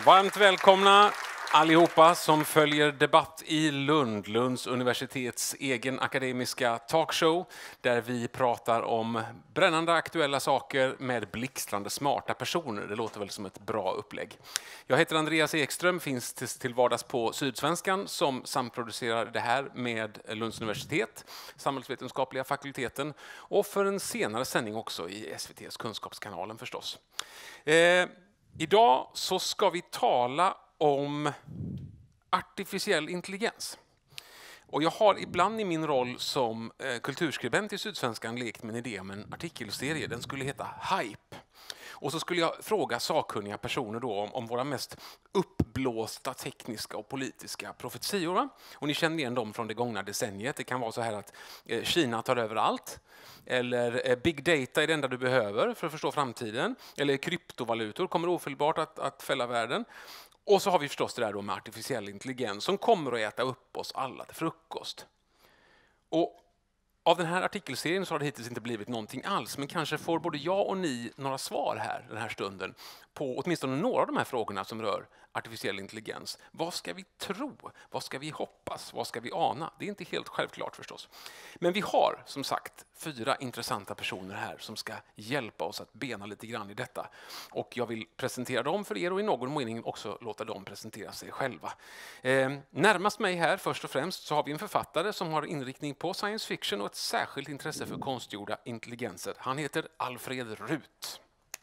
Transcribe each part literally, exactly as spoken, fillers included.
Varmt välkomna allihopa som följer debatt i Lund, Lunds universitets egen akademiska talkshow, där vi pratar om brännande aktuella saker med blixtrande smarta personer. Det låter väl som ett bra upplägg. Jag heter Andreas Ekström, finns till vardags på Sydsvenskan som samproducerar det här med Lunds universitet, samhällsvetenskapliga fakulteten, och för en senare sändning också i S V T:s kunskapskanalen förstås. Eh, idag så ska vi tala om artificiell intelligens. Och jag har ibland i min roll som eh, kulturskribent i Sydsvenskan lekt med en idé om en artikelserie. Den skulle heta Hype. Och så skulle jag fråga sakkunniga personer då om, om våra mest uppblåsta tekniska och politiska profetior. Va? Och ni känner igen dem från det gångna decenniet. Det kan vara så här att eh, Kina tar över allt. Eller eh, big data är det enda du behöver för att förstå framtiden. Eller kryptovalutor kommer ofelbart att, att fälla världen. Och så har vi förstås det där då med artificiell intelligens som kommer att äta upp oss alla till frukost. Och av den här artikelserien så har det hittills inte blivit någonting alls, men kanske får både jag och ni några svar här den här stunden på åtminstone några av de här frågorna som rör artificiell intelligens. Vad ska vi tro? Vad ska vi hoppas? Vad ska vi ana? Det är inte helt självklart förstås. Men vi har som sagt fyra intressanta personer här som ska hjälpa oss att bena lite grann i detta. Och jag vill presentera dem för er och i någon mening också låta dem presentera sig själva. Eh, närmast mig här först och främst så har vi en författare som har inriktning på science fiction och ett särskilt intresse för konstgjorda intelligenser. Han heter Alfred Ruth.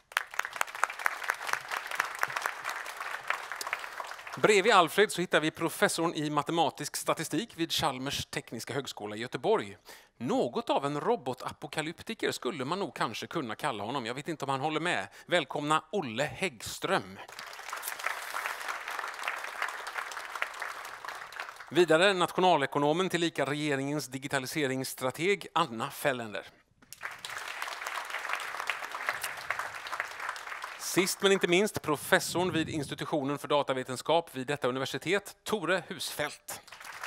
Bredvid Alfred så hittar vi professorn i matematisk statistik vid Chalmers tekniska högskola i Göteborg. Något av en robotapokalyptiker skulle man nog kanske kunna kalla honom. Jag vet inte om han håller med. Välkomna Olle Häggström. Vidare nationalekonomen tillika regeringens digitaliseringsstrateg Anna Fällender. Sist men inte minst professorn vid institutionen för datavetenskap vid detta universitet, Tore Husfeldt.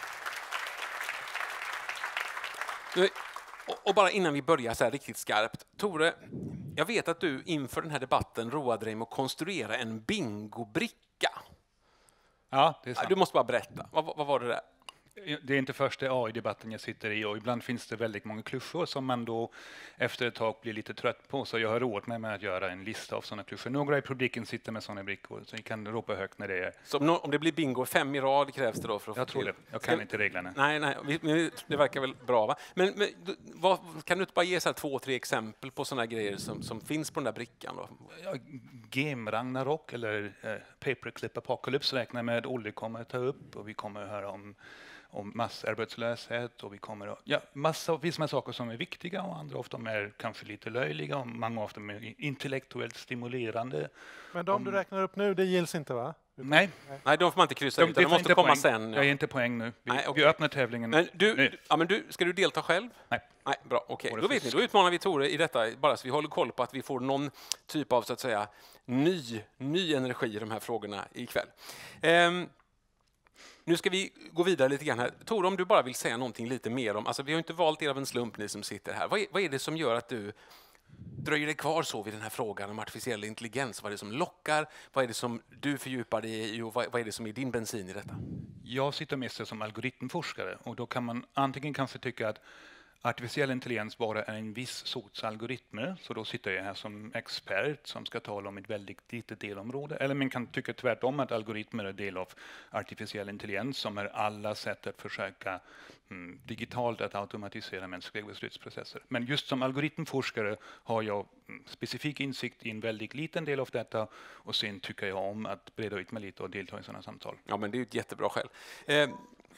Och bara innan vi börjar så här riktigt skarpt. Tore, jag vet att du inför den här debatten roade dig med att konstruera en bingobricka. Ja, det är sant. Du måste bara berätta. Vad, vad var det där? Det är inte första A I-debatten jag sitter i och ibland finns det väldigt många klyschor som man då efter ett tag blir lite trött på. Så jag har råd med mig att göra en lista av sådana klyschor. Några i publiken sitter med sådana brickor så ni kan ropa högt när det är... Så om, om det blir bingo fem i rad krävs det då för att jag få tror till. det. Jag kan Ska... inte reglerna. Nej, nej. Vi, det verkar väl bra va? Men, men vad, kan du inte bara ge så här två, tre exempel på sådana grejer som, som finns på den där brickan då? Ja, Game Ragnarok eller eh, Paperclip Apocalypse räknar med att Olle kommer att ta upp och vi kommer att höra om om massarbetslöshet och vi kommer att, ja, massa vissa saker som är viktiga och andra ofta mer kanske lite löjliga och många ofta mer intellektuellt stimulerande. Men de om, du räknar upp nu, det gills inte va? Nej. Nej, de får man inte kryssa de, ut, de måste komma poäng. sen. Ja. Jag ger inte poäng nu. Vi, Nej, okay. vi öppnar tävlingen. Men du, nu. ja, men du, ska du delta själv? Nej. Nej, bra, okej. Okay. Då vet ni, då utmanar vi Tore i detta, bara så vi håller koll på att vi får någon typ av så att säga ny, ny energi i de här frågorna ikväll. Um, Nu ska vi gå vidare lite grann här. Tore, om du bara vill säga någonting lite mer om, alltså vi har inte valt er av en slump ni som sitter här. Vad är, vad är det som gör att du dröjer dig kvar så vid den här frågan om artificiell intelligens? Vad är det som lockar? Vad är det som du fördjupar dig i och vad, vad är det som är din bensin i detta? Jag sitter mest som algoritmforskare och då kan man antingen kanske tycka att artificiell intelligens bara är en viss sorts algoritmer, så då sitter jag här som expert som ska tala om ett väldigt litet delområde. Eller man kan tycka tvärtom att algoritmer är del av artificiell intelligens som är alla sätt att försöka mm, digitalt att automatisera mänskliga beslutsprocesser. Men just som algoritmforskare har jag mm, specifik insikt i en väldigt liten del av detta och sen tycker jag om att breda ut mig lite och delta i sådana samtal. Ja, men det är ju ett jättebra skäl. Eh.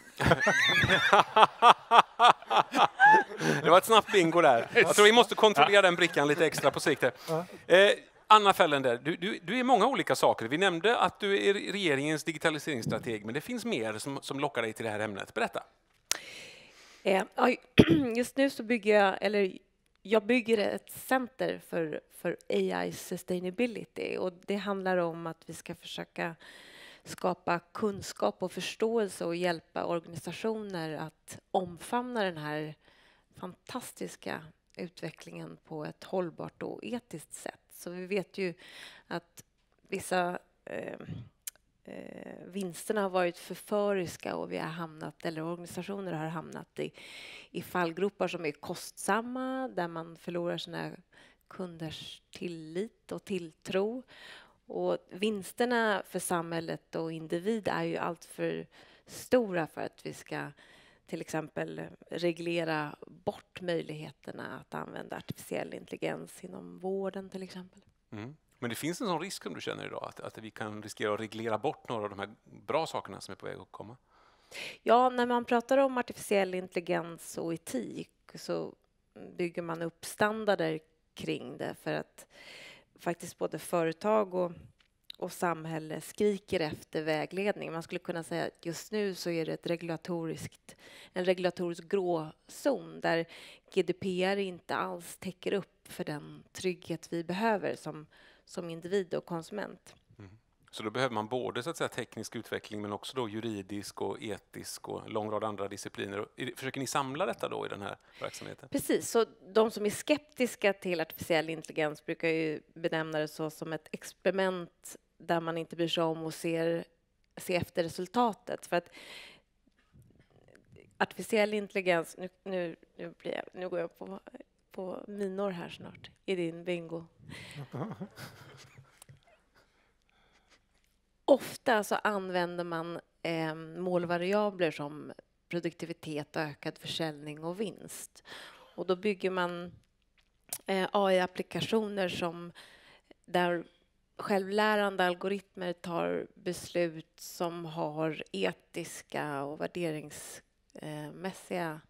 Det var ett snabbt bingo där. Jag tror vi måste kontrollera den brickan lite extra på sikt. Eh, Anna Fällender, du, du, du är många olika saker. Vi nämnde att du är regeringens digitaliseringsstrateg, men det finns mer som, som lockar dig till det här ämnet. Berätta. Eh, just nu så bygger jag, eller jag bygger ett center för, för A I sustainability och det handlar om att vi ska försöka skapa kunskap och förståelse och hjälpa organisationer att omfamna den här fantastiska utvecklingen på ett hållbart och etiskt sätt. Så vi vet ju att vissa eh, eh, vinsterna har varit förföriska och vi har hamnat, eller organisationer har hamnat i, i fallgropar som är kostsamma, där man förlorar sina kunders tillit och tilltro. Och vinsterna för samhället och individ är ju allt för stora för att vi ska till exempel reglera bort möjligheterna att använda artificiell intelligens inom vården till exempel. Mm. Men det finns en sån risk som du känner idag, att, att vi kan riskera att reglera bort några av de här bra sakerna som är på väg att komma? Ja, när man pratar om artificiell intelligens och etik så bygger man upp standarder kring det för att faktiskt både företag och, och samhälle skriker efter vägledning. Man skulle kunna säga att just nu så är det ett regulatoriskt, en regulatorisk gråzon där G D P R inte alls täcker upp för den trygghet vi behöver som, som individ och konsument. Mm. Så då behöver man både så att säga, teknisk utveckling men också då juridisk och etisk och en lång rad andra discipliner. Försöker ni samla detta då i den här verksamheten? Precis, så de som är skeptiska till artificiell intelligens brukar ju benämna det så som ett experiment där man inte bryr sig om och ser, ser efter resultatet. För att artificiell intelligens, nu, nu, nu, blir jag, nu går jag på, på minor här snart i din bingo. Ofta så använder man eh, målvariabler som produktivitet, ökad försäljning och vinst. Och då bygger man eh, A I-applikationer som där självlärande algoritmer tar beslut som har etiska och värderingsmässiga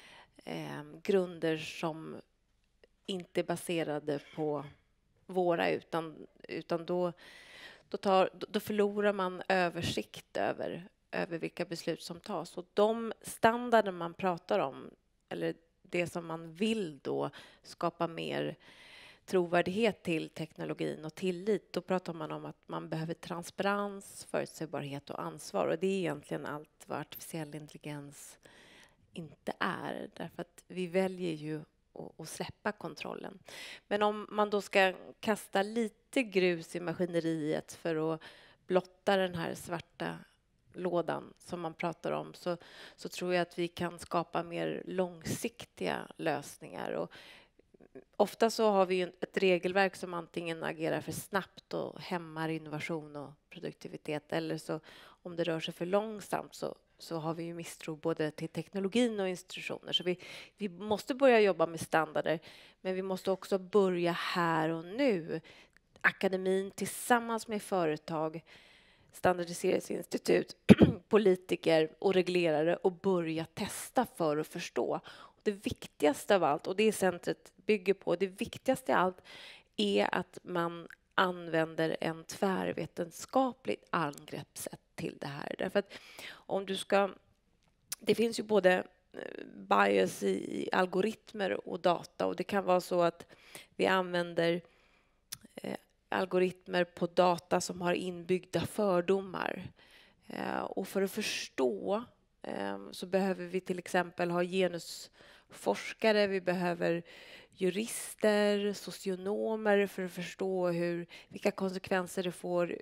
eh, grunder som inte är baserade på våra, utan, utan då Då, tar, då förlorar man översikt över, över vilka beslut som tas. Och de standarder man pratar om, eller det som man vill då skapa mer trovärdighet till teknologin och tillit, då pratar man om att man behöver transparens, förutsägbarhet och ansvar. Och det är egentligen allt vad artificiell intelligens inte är. Därför att vi väljer ju och släppa kontrollen. Men om man då ska kasta lite grus i maskineriet för att blotta den här svarta lådan som man pratar om, så, så tror jag att vi kan skapa mer långsiktiga lösningar. Och ofta så har vi ett regelverk som antingen agerar för snabbt och hämmar innovation och produktivitet, eller så om det rör sig för långsamt så så har vi ju misstro både till teknologin och institutioner. Så vi, vi måste börja jobba med standarder, men vi måste också börja här och nu. Akademin tillsammans med företag, standardiseringsinstitut, politiker och reglerare och börja testa för att förstå. Och det viktigaste av allt, och det centret bygger på, det viktigaste av allt är att man använder en tvärvetenskapligt angreppssätt till det här. Därför att om du ska... Det finns ju både bias i algoritmer och data, och det kan vara så att vi använder eh, algoritmer på data som har inbyggda fördomar. Eh, och för att förstå eh, så behöver vi till exempel ha genusforskare, vi behöver jurister, socionomer för att förstå hur, vilka konsekvenser det får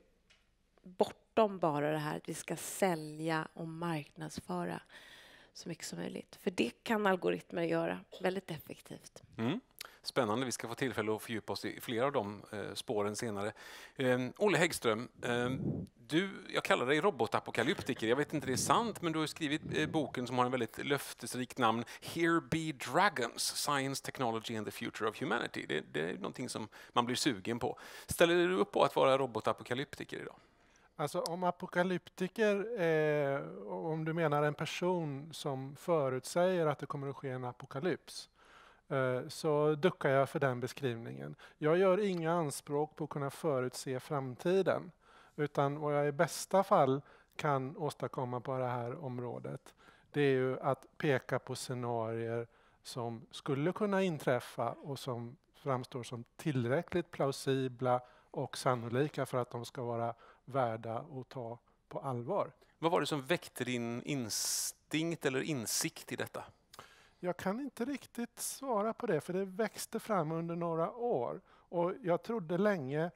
bortom bara det här att vi ska sälja och marknadsföra så mycket som möjligt. För det kan algoritmer göra väldigt effektivt. Mm. Spännande, vi ska få tillfälle att fördjupa oss i flera av de eh, spåren senare. Eh, Olle Häggström, eh, du, jag kallar dig robotapokalyptiker. Jag vet inte det är sant, men du har skrivit eh, boken som har en väldigt löftesrikt namn, Here Be Dragons, Science, Technology and the Future of Humanity. Det, det är någonting som man blir sugen på. Ställer du upp på att vara robotapokalyptiker idag? Alltså om apokalyptiker, eh, om du menar en person som förutsäger att det kommer att ske en apokalyps, eh, så duckar jag för den beskrivningen. Jag gör inga anspråk på att kunna förutse framtiden, utan vad jag i bästa fall kan åstadkomma på det här området, det är ju att peka på scenarier som skulle kunna inträffa och som framstår som tillräckligt plausibla och sannolika för att de ska vara värda att ta på allvar. Vad var det som väckte din instinkt eller insikt i detta? Jag kan inte riktigt svara på det, för det växte fram under några år. Och jag trodde länge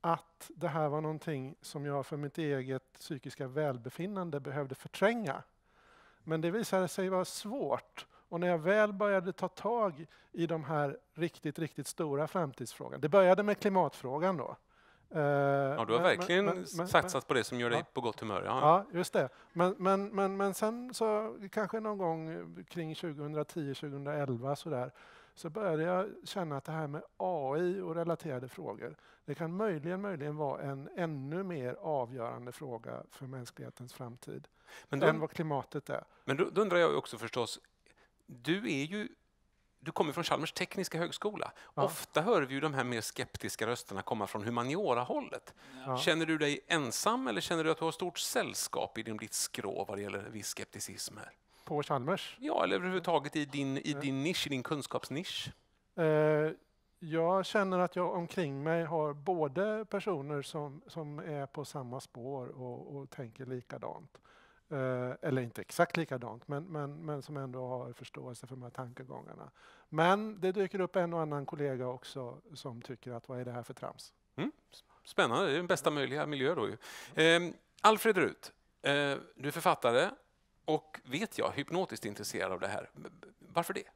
att det här var någonting som jag för mitt eget psykiska välbefinnande behövde förtränga. Men det visade sig vara svårt. Och när jag väl började ta tag i de här riktigt, riktigt stora framtidsfrågorna. Det började med klimatfrågan då. Ja, du har verkligen men, men, satsat men, på det som gör dig ja. på gott humör. Ja, ja just det. Men, men, men, men sen så kanske någon gång kring tjugohundratio tjugohundraelva så där, så började jag känna att det här med A I och relaterade frågor, det kan möjligen, möjligen vara en ännu mer avgörande fråga för mänsklighetens framtid men då, än vad klimatet är. Men då, då undrar jag också förstås, du är ju Du kommer från Chalmers tekniska högskola. Ja. Ofta hör vi ju de här mer skeptiska rösterna komma från humaniora-hållet. Ja. Känner du dig ensam eller känner du att du har stort sällskap i din ditt skrå vad det gäller viss skepticism här? På Chalmers? Ja, eller överhuvudtaget i din, i din nisch, i din kunskapsnisch. Eh, jag känner att jag omkring mig har både personer som, som är på samma spår och, och tänker likadant. Eh, eller inte exakt likadant, men, men, men som ändå har förståelse för de här tankegångarna. Men det dyker upp en och annan kollega också som tycker att vad är det här för trams? Mm. Spännande, det är den bästa möjliga miljö då ju. Eh, Alfred Ruth, eh, du är författare och vet jag, hypnotiskt intresserad av det här. Varför det?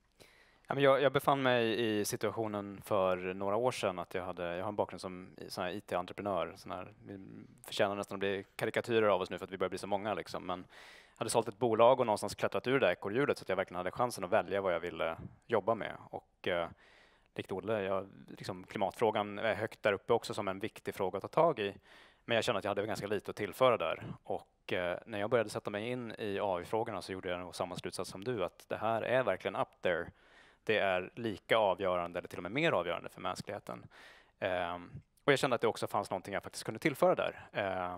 Jag, jag befann mig i situationen för några år sedan att jag hade, jag har en bakgrund som sån här I T-entreprenör. Sån här, vi förtjänar nästan att bli karikatyrer av oss nu för att vi börjar bli så många. Liksom. Men jag hade sålt ett bolag och någonstans klättrat ur det där ekorrhjulet så att jag verkligen hade chansen att välja vad jag ville jobba med. Och eh, likt Olle, jag, liksom, klimatfrågan är högt där uppe också som en viktig fråga att ta tag i. Men jag kände att jag hade ganska lite att tillföra där. Och eh, när jag började sätta mig in i A I-frågorna så gjorde jag nog samma slutsats som du, att det här är verkligen up there. Det är lika avgörande eller till och med mer avgörande för mänskligheten. Eh, och jag kände att det också fanns någonting jag faktiskt kunde tillföra där. Eh,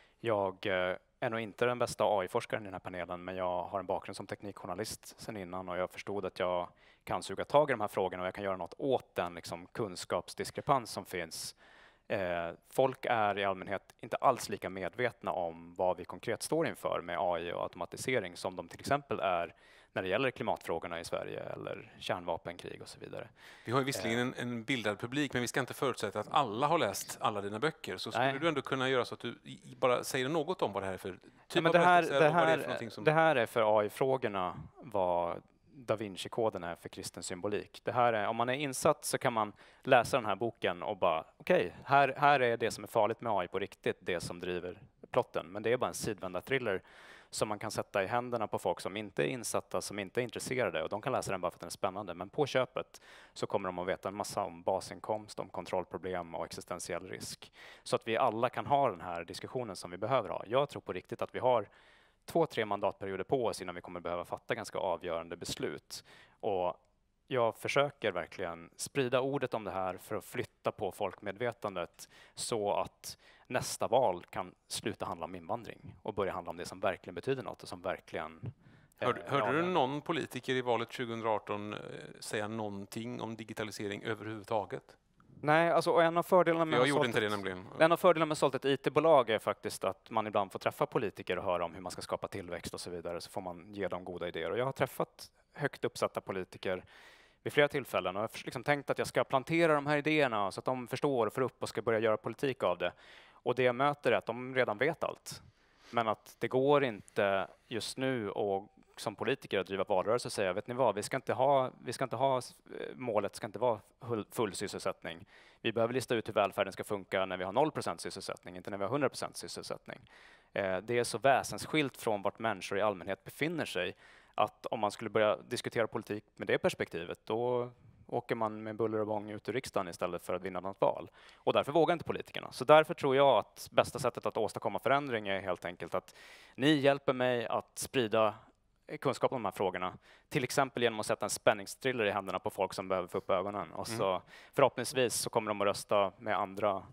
jag eh, är nog inte den bästa A I-forskaren i den här panelen, men jag har en bakgrund som teknikjournalist sedan innan och jag förstod att jag kan suga tag i de här frågorna och jag kan göra något åt den liksom, kunskapsdiskrepans som finns. Eh, folk är i allmänhet inte alls lika medvetna om vad vi konkret står inför med A I och automatisering som de till exempel är när det gäller klimatfrågorna i Sverige eller kärnvapenkrig och så vidare. Vi har ju visserligen en, en bildad publik, men vi ska inte förutsätta att alla har läst alla dina böcker. Så skulle Nej. du ändå kunna göra så att du bara säger något om vad det här är för typ ja, men av det här, berättelse? Det här, vad det, är för någonting som... det här är för A I-frågorna vad Da Vinci-koden är för kristen symbolik. Det här är, om man är insatt så kan man läsa den här boken och bara okej, okay, här, här är det som är farligt med A I på riktigt, det som driver plotten. Men det är bara en sidvända thriller som man kan sätta i händerna på folk som inte är insatta, som inte är intresserade och de kan läsa den bara för att den är spännande. Men på köpet så kommer de att veta en massa om basinkomst, om kontrollproblem och existentiell risk. Så att vi alla kan ha den här diskussionen som vi behöver ha. Jag tror på riktigt att vi har två, tre mandatperioder på oss innan vi kommer behöva fatta ganska avgörande beslut. Och jag försöker verkligen sprida ordet om det här för att flytta på folkmedvetandet så att nästa val kan sluta handla om invandring och börja handla om det som verkligen betyder något och som verkligen... Hörde, eh, hörde du någon politiker i valet tjugohundraarton eh, säga någonting om digitalisering överhuvudtaget? Nej, alltså och en av fördelarna med jag gjorde sålt inte det nämligen. En av fördelarna med sålt ett I T-bolag är faktiskt att man ibland får träffa politiker och höra om hur man ska skapa tillväxt och så vidare, så får man ge dem goda idéer. Och jag har träffat högt uppsatta politiker vid flera tillfällen och jag har liksom tänkt att jag ska plantera de här idéerna så att de förstår och får upp och ska börja göra politik av det. Och det jag möter är att de redan vet allt. Men att det går inte just nu och som politiker att driva valrörelse och säga, vet ni vad, vi ska inte ha, vi ska inte ha målet ska inte vara full sysselsättning. Vi behöver lista ut hur välfärden ska funka när vi har noll procent sysselsättning, inte när vi har hundra procent sysselsättning. Eh, det är så väsensskilt från vart människor i allmänhet befinner sig att om man skulle börja diskutera politik med det perspektivet, då åker man med buller och bång ut ur riksdagen istället för att vinna något val. Och därför vågar inte politikerna. Så därför tror jag att bästa sättet att åstadkomma förändring är helt enkelt att ni hjälper mig att sprida kunskap om de här frågorna. Till exempel genom att sätta en spänningsthriller i händerna på folk som behöver få upp ögonen. Och så mm. förhoppningsvis så kommer de att rösta med andra, eh,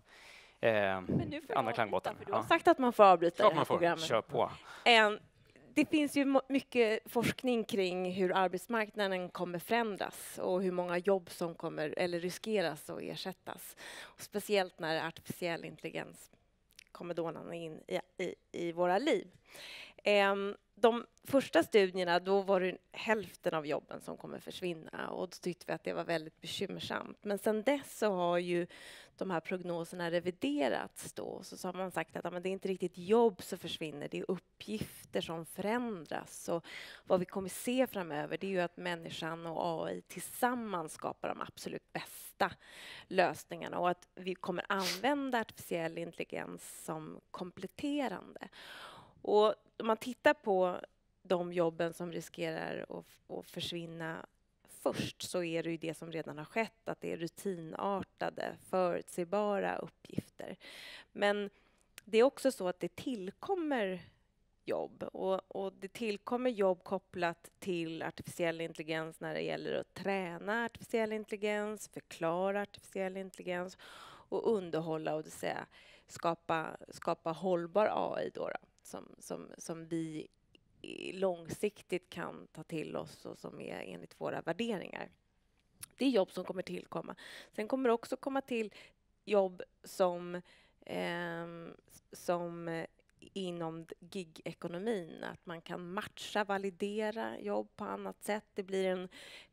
Men nu får andra klangbåten. Du har ja. sagt att man får avbryta ja, det här programmet. Kör på. En, det finns ju mycket forskning kring hur arbetsmarknaden kommer förändras och hur många jobb som kommer eller riskeras att ersättas. Och speciellt när artificiell intelligens kommer dånande in i, i, i våra liv. Ehm, de första studierna, då var det hälften av jobben som kommer försvinna och då tyckte vi att det var väldigt bekymmersamt. Men sen dess så har ju de här prognoserna reviderats då. Så, så har man sagt att ja, men det är inte riktigt jobb som försvinner, det är uppgifter som förändras. Och vad vi kommer se framöver, det är ju att människan och A I tillsammans skapar de absolut bästa lösningarna och att vi kommer använda artificiell intelligens som kompletterande. Och om man tittar på de jobben som riskerar att, att försvinna först så är det ju det som redan har skett, att det är rutinartade, förutsägbara uppgifter. Men det är också så att det tillkommer jobb och, och det tillkommer jobb kopplat till artificiell intelligens när det gäller att träna artificiell intelligens, förklara artificiell intelligens och underhålla, och det vill säga skapa, skapa hållbar A I då, då som, som, som vi långsiktigt kan ta till oss och som är enligt våra värderingar. Det är jobb som kommer tillkomma. Sen kommer det också komma till jobb som, eh, som inom gig-ekonomin, att man kan matcha, validera jobb på annat sätt. Det blir en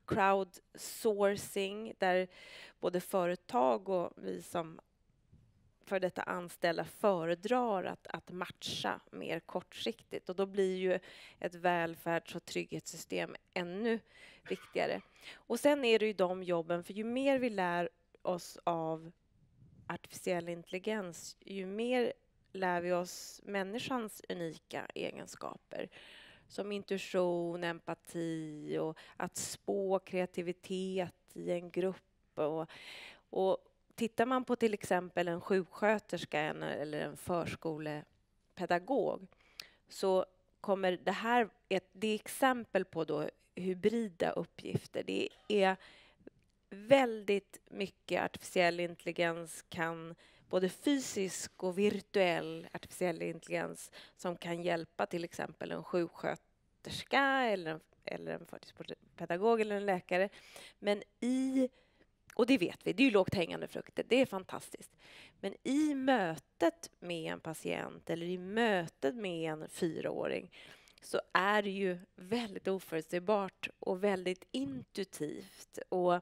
crowdsourcing där både företag och vi som för detta anställda föredrar att, att matcha mer kortsiktigt. Och då blir ju ett välfärds- och trygghetssystem ännu viktigare. Och sen är det ju de jobben, för ju mer vi lär oss av artificiell intelligens, ju mer lär vi oss människans unika egenskaper. Som intuition, empati och att spå kreativitet i en grupp. Och, och tittar man på till exempel en sjuksköterska eller en förskolepedagog så kommer det här, ett, det är exempel på då hybrida uppgifter. Det är väldigt mycket artificiell intelligens, kan både fysisk och virtuell artificiell intelligens som kan hjälpa till exempel en sjuksköterska eller en, eller en förskolepedagog eller en läkare. Men i Och det vet vi, det är ju lågt hängande frukter, det är fantastiskt. Men i mötet med en patient eller i mötet med en fyraåring så är det ju väldigt oförutsägbart och väldigt intuitivt. Och,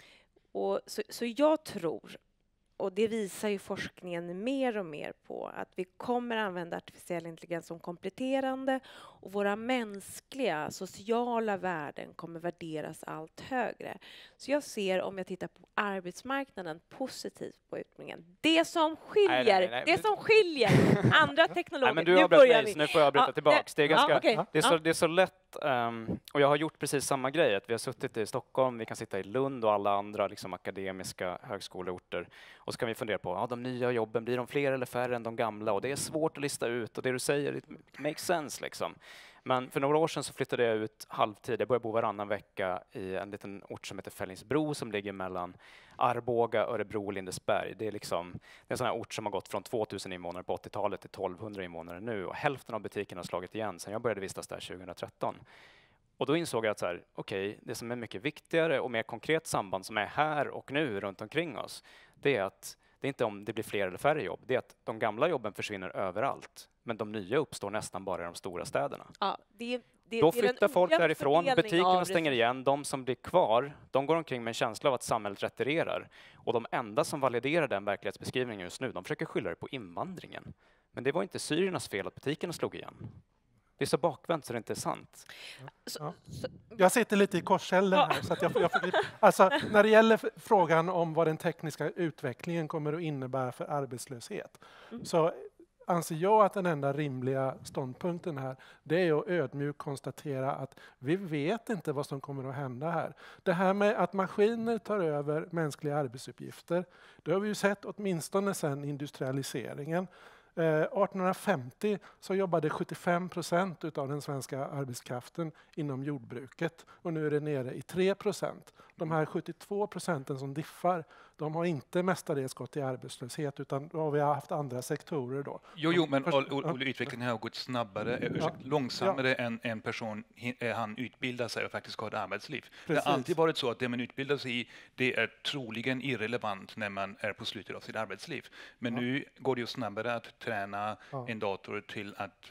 och så, så jag tror, och det visar ju forskningen mer och mer på, att vi kommer använda artificiell intelligens som kompletterande och våra mänskliga, sociala värden kommer värderas allt högre. Så jag ser, om jag tittar på arbetsmarknaden, positivt på utbildningen. Det som skiljer, nej, nej, nej. Det som skiljer andra teknologer. Nej, men du har avbröt mig, så nu får jag avbryta ja, tillbaks. Det är, ganska, ja, okay. det, är så, det är så lätt, um, och jag har gjort precis samma grej. Att vi har suttit i Stockholm, vi kan sitta i Lund och alla andra liksom, akademiska högskoleorter. Och så kan vi fundera på, ja, de nya jobben, blir de fler eller färre än de gamla? Och det är svårt att lista ut, och det du säger, it makes sense liksom. Men för några år sedan så flyttade jag ut halvtid. Jag började bo varannan vecka i en liten ort som heter Fällingsbro som ligger mellan Arboga, Örebro och Lindesberg. Det är, liksom, det är en sån här ort som har gått från tvåtusen invånare på åttiotalet till tolvhundra invånare nu. Och hälften av butikerna har slagit igen sedan jag började vistas där tjugohundratretton. Och då insåg jag att så här, okej, det som är mycket viktigare och mer konkret samband som är här och nu runt omkring oss, det är att det är inte om det blir fler eller färre jobb, det är att de gamla jobben försvinner överallt. Men de nya uppstår nästan bara i de stora städerna. Ja, det, det, Då det flyttar folk därifrån, butikerna stänger det. igen, de som blir kvar, de går omkring med en känsla av att samhället retirerar. Och de enda som validerar den verklighetsbeskrivningen just nu, de försöker skylla det på invandringen. Men det var inte syriernas fel att butikerna slog igen. Det är så bakvänt så det inte är sant. Ja. Jag sitter lite i korsällen här. Så att jag, jag, alltså, när det gäller frågan om vad den tekniska utvecklingen kommer att innebära för arbetslöshet mm. så anser jag att den enda rimliga ståndpunkten här, det är att ödmjukt konstatera att vi vet inte vad som kommer att hända här. Det här med att maskiner tar över mänskliga arbetsuppgifter, det har vi ju sett åtminstone sedan industrialiseringen. artonhundrafemtio så jobbade sjuttiofem procent av den svenska arbetskraften inom jordbruket och nu är det nere i tre procent. De här sjuttiotvå procenten som diffar, de har inte mestadels gått i arbetslöshet utan då har vi haft andra sektorer då. Jo, jo men och, och, och utvecklingen har gått snabbare, ja. långsammare ja. än en person han utbildar sig och faktiskt har ett arbetsliv. Precis. Det har alltid varit så att det man utbildar sig i, det är troligen irrelevant när man är på slutet av sitt arbetsliv. Men ja. nu går det ju snabbare att träna ja. en dator till att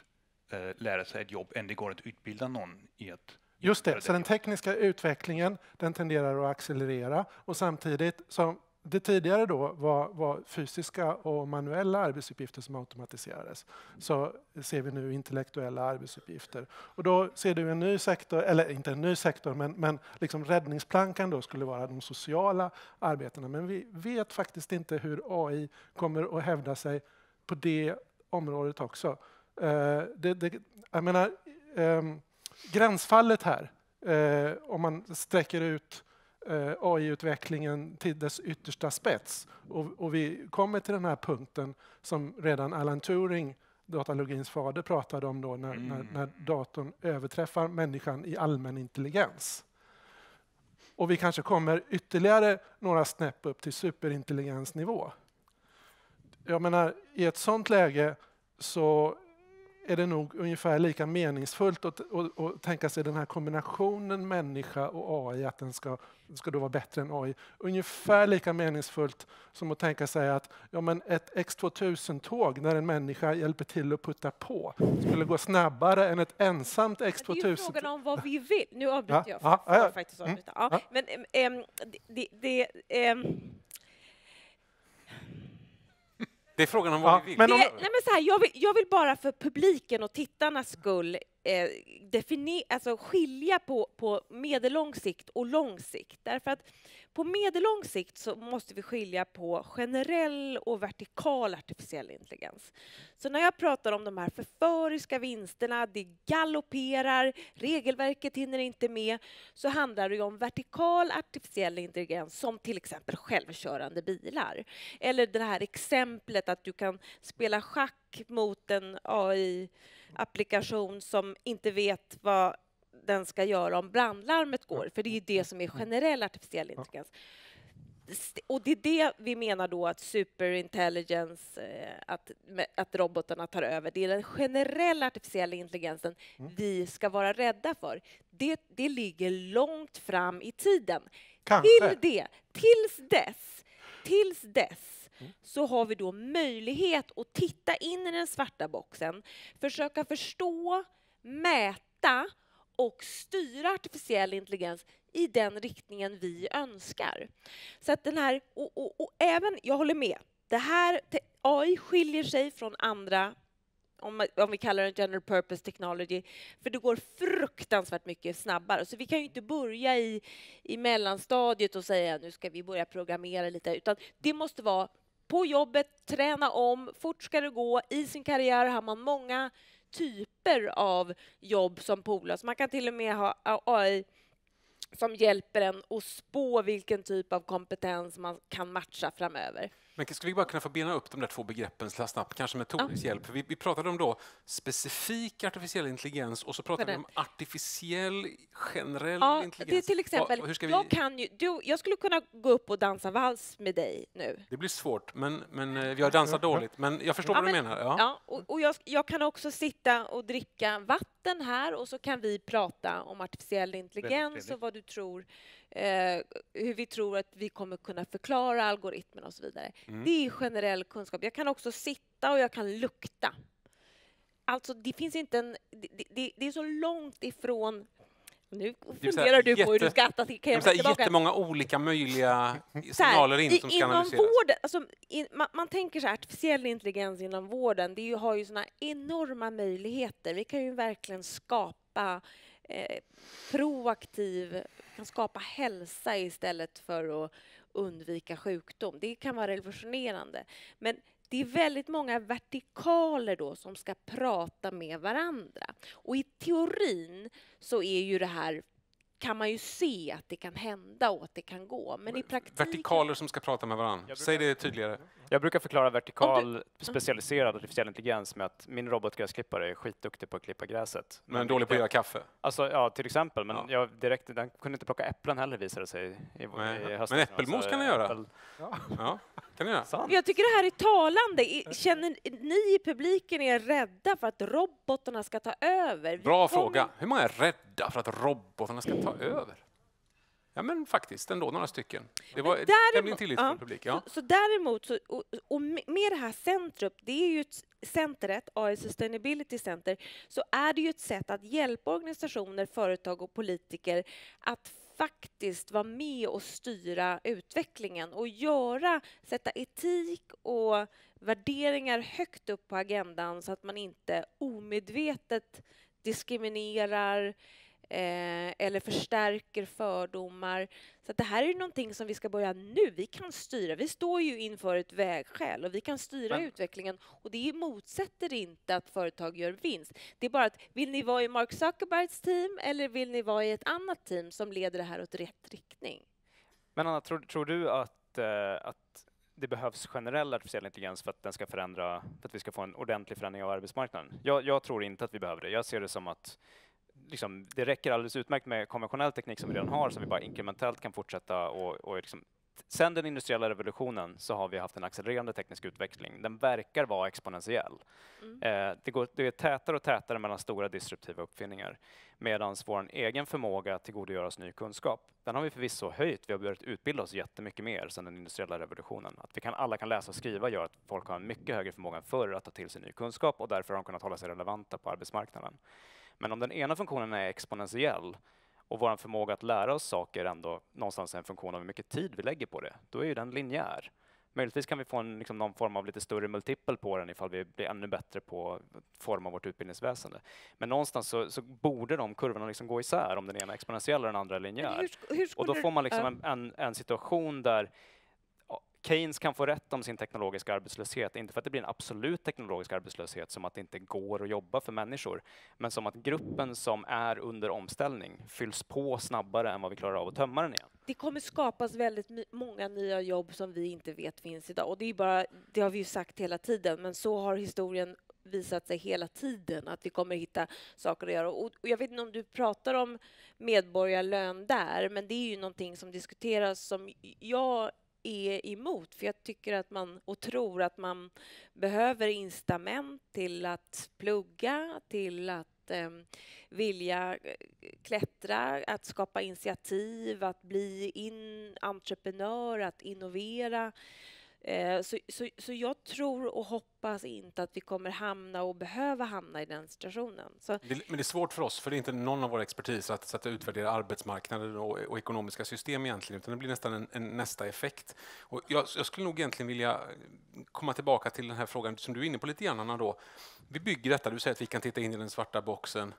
eh, lära sig ett jobb än det går att utbilda någon i att Just göra det, så den tekniska utvecklingen den tenderar att accelerera och samtidigt som det tidigare då var, var fysiska och manuella arbetsuppgifter som automatiserades, så ser vi nu intellektuella arbetsuppgifter. Och då ser du en ny sektor, eller inte en ny sektor, men, men liksom räddningsplankan då skulle vara de sociala arbetena. Men vi vet faktiskt inte hur A I kommer att hävda sig på det området också. Uh, det, det, jag menar, um, gränsfallet här, uh, om man sträcker ut A I-utvecklingen till dess yttersta spets. Och, och vi kommer till den här punkten som redan Alan Turing, datalogins fader, pratade om då när, mm. när, när datorn överträffar människan i allmän intelligens. Och vi kanske kommer ytterligare några snäpp upp till superintelligensnivå. Jag menar, i ett sånt läge så är det nog ungefär lika meningsfullt att, att, att tänka sig den här kombinationen människa och A I, att den ska, ska då vara bättre än A I. Ungefär lika meningsfullt som att tänka sig att ja, men ett X tvåtusen-tåg när en människa hjälper till att putta på skulle gå snabbare än ett ensamt X tvåtusen. Det är frågan om vad vi vill. Nu avbryter ja, jag. För ja, jag ja, faktiskt mm, ja. ja. Men äm, det... det äm, Det är frågan om vad ja, vi vill. Men om, det, nej men så här, jag, vill, jag vill bara för publiken och tittarnas skull eh, definiera, alltså skilja på, på medellång sikt och lång sikt. Därför att på medellång sikt så måste vi skilja på generell och vertikal artificiell intelligens. Så när jag pratar om de här förföriska vinsterna, det galopperar, regelverket hinner inte med, så handlar det om vertikal artificiell intelligens som till exempel självkörande bilar. Eller det här exemplet att du kan spela schack mot en A I-applikation som inte vet vad den ska göra om brandlarmet går, för det är det som är generell artificiell intelligens. Och det är det vi menar då att superintelligence, att, att robotarna tar över. Det är den generella artificiella intelligensen mm. vi ska vara rädda för. Det, det ligger långt fram i tiden. Kanske. Till det, tills dess, tills dess mm. så har vi då möjlighet att titta in i den svarta boxen, försöka förstå, mäta och styra artificiell intelligens i den riktningen vi önskar. Så att den här, och, och, och även, jag håller med, det här A I skiljer sig från andra, om, om vi kallar det general purpose technology, för det går fruktansvärt mycket snabbare. Så vi kan ju inte börja i, i mellanstadiet och säga nu ska vi börja programmera lite, utan det måste vara på jobbet, träna om, fort ska det gå. I sin karriär har man många typer av jobb som polar. Så man kan till och med ha A I som hjälper en att spå vilken typ av kompetens man kan matcha framöver. Men ska vi bara kunna få bena upp de där två begreppen så snabbt, kanske med Toris ja. hjälp? För vi, vi pratade om då specifik artificiell intelligens och så pratade vi om artificiell generell ja, intelligens. Det är till exempel, Va, vi... jag, kan ju, du, jag skulle kunna gå upp och dansa vals med dig nu. Det blir svårt, men, men vi har dansat dåligt. Men jag förstår ja, vad men, du menar. Ja, ja och, och jag, jag kan också sitta och dricka vatten här och så kan vi prata om artificiell intelligens och vad du tror, eh, hur vi tror att vi kommer kunna förklara algoritmen och så vidare. Mm. Det är generell kunskap. Jag kan också sitta och jag kan lukta. Alltså det finns inte en... Det, det, det är så långt ifrån... Nu funderar du jätte, på hur du ska attackera. Det är jättemånga olika möjliga signaler in som ska analyseras. Vården, alltså, in, man, man tänker så här, artificiell intelligens inom vården, det är ju, har ju såna enorma möjligheter. Vi kan ju verkligen skapa eh, proaktiv, kan skapa hälsa istället för att undvika sjukdom. Det kan vara revolutionerande. Men det är väldigt många vertikaler då som ska prata med varandra. Och i teorin så är ju det här, kan man ju se att det kan hända och att det kan gå. Men i praktiken... Vertikaler som ska prata med varandra. Brukar... Säg det tydligare. Jag brukar förklara vertikal du... specialiserad artificiell intelligens med att min robotgräsklippare är skitduktig på att klippa gräset. Men, men dålig på att göra kaffe? Alltså, ja, till exempel. Men ja. jag direkt, den kunde inte plocka äpplen heller, visade sig i, i höstas. Men äppelmos alltså, kan den göra. Äppel... Ja. ja, kan den göra. Sant. Jag tycker det här är talande. Känner ni i publiken är rädda för att robotarna ska ta över? Bra Vi fråga. Kommer... Hur många är rädda för att robotarna ska ta över? Ja, men faktiskt ändå några stycken. Det var tämligen tillitsfull publik. Ja. Så, så däremot, så, och, och med det här centrum, det är ju ett centret, A I Sustainability Center, så är det ju ett sätt att hjälpa organisationer, företag och politiker att faktiskt vara med och styra utvecklingen och göra, sätta etik och värderingar högt upp på agendan så att man inte omedvetet diskriminerar Eh, eller förstärker fördomar. Så att det här är ju någonting som vi ska börja nu. Vi kan styra. Vi står ju inför ett vägskäl och vi kan styra Men. utvecklingen. Och det motsätter inte att företag gör vinst. Det är bara att vill ni vara i Mark Zuckerbergs team eller vill ni vara i ett annat team som leder det här åt rätt riktning? Men Anna, tror, tror du att, eh, att det behövs generell artificiell intelligens för att den ska förändra, för att vi ska få en ordentlig förändring av arbetsmarknaden? Jag, jag tror inte att vi behöver det. Jag ser det som att Liksom, det räcker alldeles utmärkt med konventionell teknik som vi redan har, som vi bara inkrementellt kan fortsätta. Och, och liksom, sen den industriella revolutionen så har vi haft en accelererande teknisk utveckling. Den verkar vara exponentiell. Mm. Eh, det, går, det är tätare och tätare mellan stora disruptiva uppfinningar. Medan vår egen förmåga att tillgodogöra oss ny kunskap, den har vi förvisso höjt. Vi har börjat utbilda oss jättemycket mer sedan den industriella revolutionen. Att vi kan, alla kan läsa och skriva gör att folk har en mycket högre förmåga än förr att ta till sig ny kunskap och därför har de kunnat hålla sig relevanta på arbetsmarknaden. Men om den ena funktionen är exponentiell och vår förmåga att lära oss saker ändå någonstans är en funktion av hur mycket tid vi lägger på det, då är ju den linjär. Möjligtvis kan vi få en, liksom, någon form av lite större multipel på den ifall vi blir ännu bättre på att forma vårt utbildningsväsende. Men någonstans så, så borde de kurvorna liksom gå isär om den ena är exponentiell och den andra är linjär. Hur, hur och då får man liksom en, en, en situation där Keynes kan få rätt om sin teknologiska arbetslöshet, inte för att det blir en absolut teknologisk arbetslöshet som att det inte går att jobba för människor, men som att gruppen som är under omställning fylls på snabbare än vad vi klarar av att tömma den igen. Det kommer skapas väldigt många nya jobb som vi inte vet finns idag och det är bara, det har vi ju sagt hela tiden, men så har historien visat sig hela tiden att vi kommer hitta saker att göra. Och jag vet inte om du pratar om medborgarlön där, men det är ju någonting som diskuteras som jag är emot, för jag tycker att man och tror att man behöver incitament till att plugga, till att eh, vilja klättra, att skapa initiativ, att bli in entreprenör, att innovera. Eh, så, så, så jag tror och hoppas inte att vi kommer hamna och behöva hamna i den situationen. Så. Det, men det är svårt för oss, för det är inte någon av våra expertis att, att utvärdera arbetsmarknaden och, och ekonomiska system egentligen, utan det blir nästan en, en nästa effekt. Och jag, jag skulle nog egentligen vilja komma tillbaka till den här frågan som du är inne på lite grann, Anna, då. Vi bygger detta, du säger att vi kan titta in i den svarta boxen.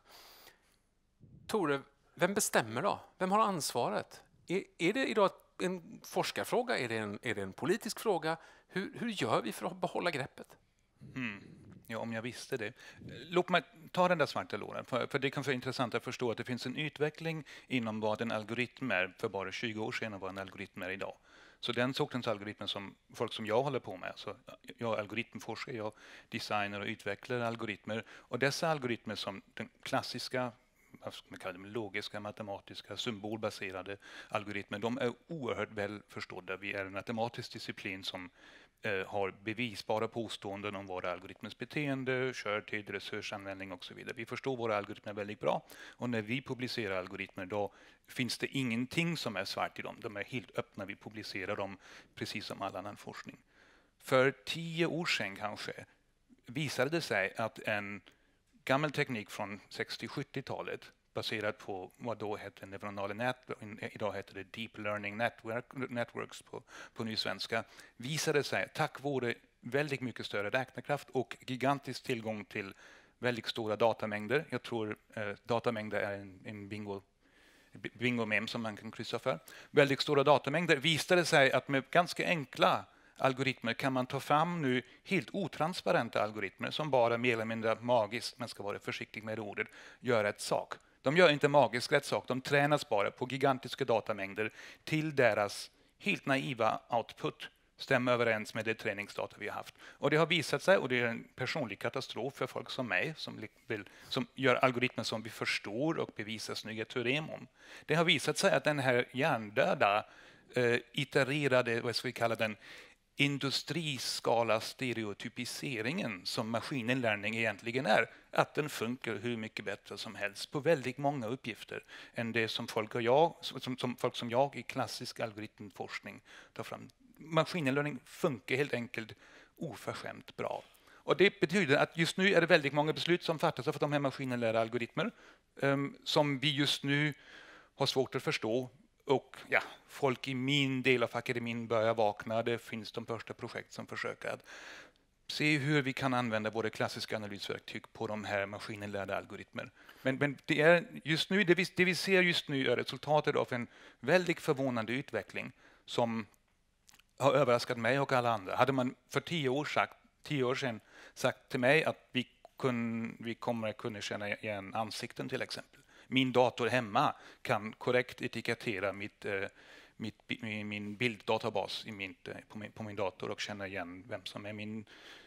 Tore, vem bestämmer då? Vem har ansvaret? Är, är det idag en forskarfråga? Är det en, är det en politisk fråga? Hur, hur gör vi för att behålla greppet? Mm. Ja, om jag visste det. Låt mig ta den där svarta lådan, för, för det är kanske intressant att förstå att det finns en utveckling inom vad en algoritm är för bara tjugo år sedan och vad en algoritm är idag. Så den sortens algoritmer som folk som jag håller på med, så jag är algoritmforskare, jag designar och utvecklar algoritmer, och dessa algoritmer som den klassiska, vad ska man kalla dem, logiska, matematiska, symbolbaserade algoritmer, de är oerhört väl förstådda. Vi är en matematisk disciplin som eh, har bevisbara påståenden om våra algoritmers beteende, körtid, resursanvändning och så vidare. Vi förstår våra algoritmer väldigt bra, och när vi publicerar algoritmer då finns det ingenting som är svart i dem. De är helt öppna, vi publicerar dem precis som all annan forskning. För tio år sedan kanske visade det sig att en gammal teknik från sextio-sjuttiotalet baserad på vad då hette neuronala nätverk, idag heter det deep learning network, networks på, på ny svenska, visade sig tack vare väldigt mycket större räknekraft och gigantisk tillgång till väldigt stora datamängder. Jag tror eh, datamängder är en, en bingo bingo-mem som man kan kryssa för. Väldigt stora datamängder visade sig att med ganska enkla algoritmer kan man ta fram nu helt otransparenta algoritmer som bara mer eller mindre magiskt, man ska vara försiktig med ordet, gör ett sak. De gör inte magiskt rätt sak, de tränas bara på gigantiska datamängder till deras helt naiva output stämmer överens med det träningsdata vi har haft. Och det har visat sig, och det är en personlig katastrof för folk som mig, som, vill, som gör algoritmer som vi förstår och bevisar snygga teorem om. Det har visat sig att den här hjärndöda, eh, itererade, vad ska vi kalla den, industriskala stereotypiseringen som maskininlärning egentligen är, att den funkar hur mycket bättre som helst på väldigt många uppgifter än det som folk, och jag, som, som folk som jag i klassisk algoritmforskning tar fram. Maskininlärning funkar helt enkelt oförskämt bra. Och det betyder att just nu är det väldigt många beslut som fattas av de här maskininlärda algoritmer um, som vi just nu har svårt att förstå. Och ja, folk i min del av akademin börjar vakna. Det finns de första projekt som försöker att se hur vi kan använda våra klassiska analysverktyg på de här maskininlärda algoritmer. Men, men det, är just nu, det, vi, det vi ser just nu är resultatet av en väldigt förvånande utveckling som har överraskat mig och alla andra. Hade man för tio år, sagt, tio år sedan sagt till mig att vi, kun, vi kommer att kunna känna igen ansikten till exempel. Min dator hemma kan korrekt etikettera mitt, eh, mitt, min bilddatabas i min, på, min, på min dator och känna igen vem som är min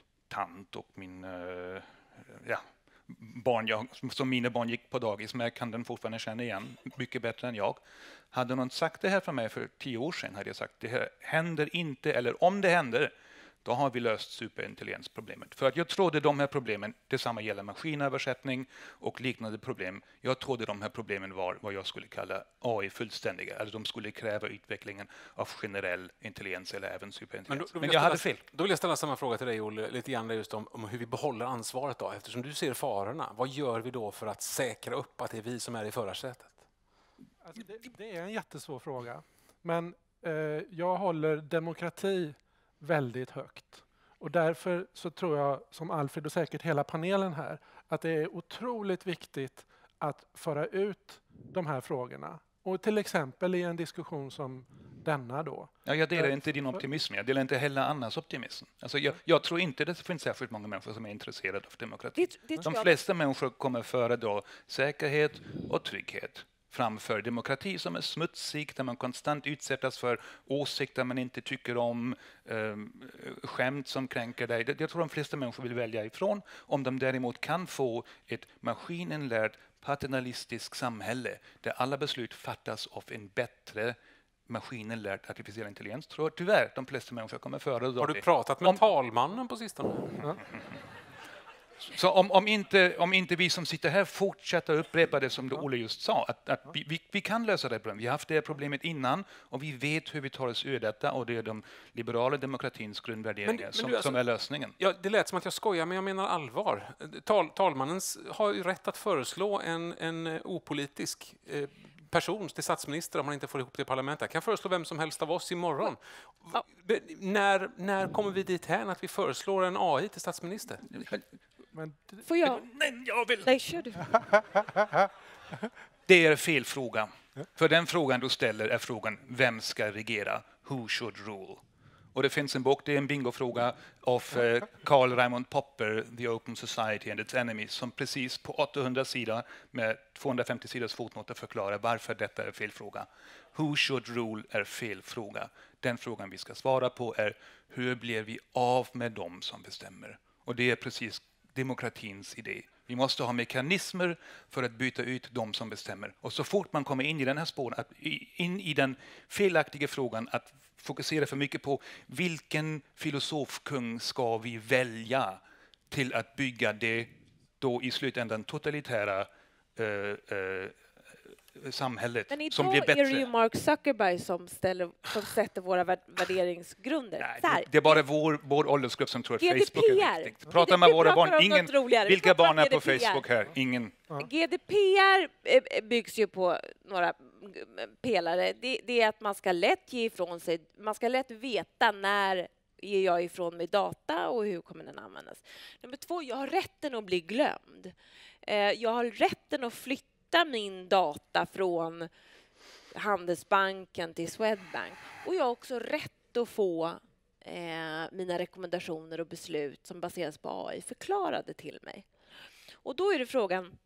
tant och min eh, ja, barn. Jag, som mina barn gick på dagis med kan den fortfarande känna igen mycket bättre än jag. Hade någon sagt det här för mig för tio år sedan hade jag sagt det här händer inte, eller om det händer då har vi löst superintelligensproblemet. För att jag trodde de här problemen, detsamma gäller maskinöversättning och liknande problem. Jag trodde de här problemen var vad jag skulle kalla A I-fullständiga. Alltså de skulle kräva utvecklingen av generell intelligens eller även superintelligens. Men, då, då Men jag, jag hade fel. Då vill jag ställa samma fråga till dig, Olle, lite grann just om, om hur vi behåller ansvaret då. Eftersom du ser farorna, vad gör vi då för att säkra upp att det är vi som är i förarsätet? Alltså det, det är en jättesvår fråga. Men eh, jag håller demokrati väldigt högt. Och därför så tror jag, som Alfred och säkert hela panelen här, att det är otroligt viktigt att föra ut de här frågorna. Och till exempel i en diskussion som denna då. Ja, jag delar inte din optimism, jag delar inte heller Annas optimism. Alltså jag, jag tror inte det finns särskilt många människor som är intresserade av demokrati. Det, det de flesta jag... människor kommer föredra säkerhet och trygghet framför demokrati som är smutsig, där man konstant utsättas för åsikter man inte tycker om, eh, skämt som kränker dig. Jag tror de flesta människor vill välja ifrån. Om de däremot kan få ett maskininlärt paternalistiskt samhälle där alla beslut fattas av en bättre maskininlärt artificiell intelligens, tror jag tyvärr de flesta människor kommer föredra det. Har du pratat med om... talmannen på sistone? Ja. Så om, om, inte, om inte vi som sitter här fortsätter upprepa det som Olle just sa, att, att vi, vi, vi kan lösa det problemet. Vi har haft det problemet innan och vi vet hur vi tar oss ur detta och det är de liberala demokratins grundvärderingar men, men som, alltså, som är lösningen. Ja, det lät som att jag skojar, men jag menar allvar. Tal, talmannen har ju rätt att föreslå en, en opolitisk eh, person till statsminister om man inte får ihop det i parlamentet. Jag kan föreslå vem som helst av oss imorgon. Ja. När, när kommer vi dit här att vi föreslår en A I till statsminister? Men, får jag? Nej, jag vill. Nej, kör du. Det är fel fråga. För den frågan du ställer är frågan, vem ska regera? Who should rule? Och det finns en bok, det är en bingofråga av Carl Raimund Popper, The Open Society and its Enemies, som precis på åttahundra sidor med tvåhundrafemtio sidors fotnoter förklarar varför detta är fel fråga. Who should rule är fel fråga. Den frågan vi ska svara på är, hur blir vi av med dem som bestämmer? Och det är precis demokratins idé. Vi måste ha mekanismer för att byta ut de som bestämmer. Och så fort man kommer in i den här spåren, att in i den felaktiga frågan att fokusera för mycket på vilken filosofkung ska vi välja till att bygga det då i slutändan totalitära uh, uh, samhället som blir bättre. Men idag är det ju Mark Zuckerberg som, ställer, som sätter våra värderingsgrunder. Nej, det, det är bara vår, vår åldersgrupp som tror att G D P R. Facebook är viktigt. Prata med våra barn. Ingen, vilka barn är på G D P R. Facebook här? Ingen. Ja. G D P R byggs ju på några pelare. Det, det är att man ska lätt ge ifrån sig, man ska lätt veta när ger jag ifrån mig data och hur kommer den användas. Nummer två, jag har rätten att bli glömd. Jag har rätten att flytta min data från Handelsbanken till Swedbank. Och jag har också rätt att få eh, mina rekommendationer och beslut som baseras på A I förklarade till mig. Och då är det frågan,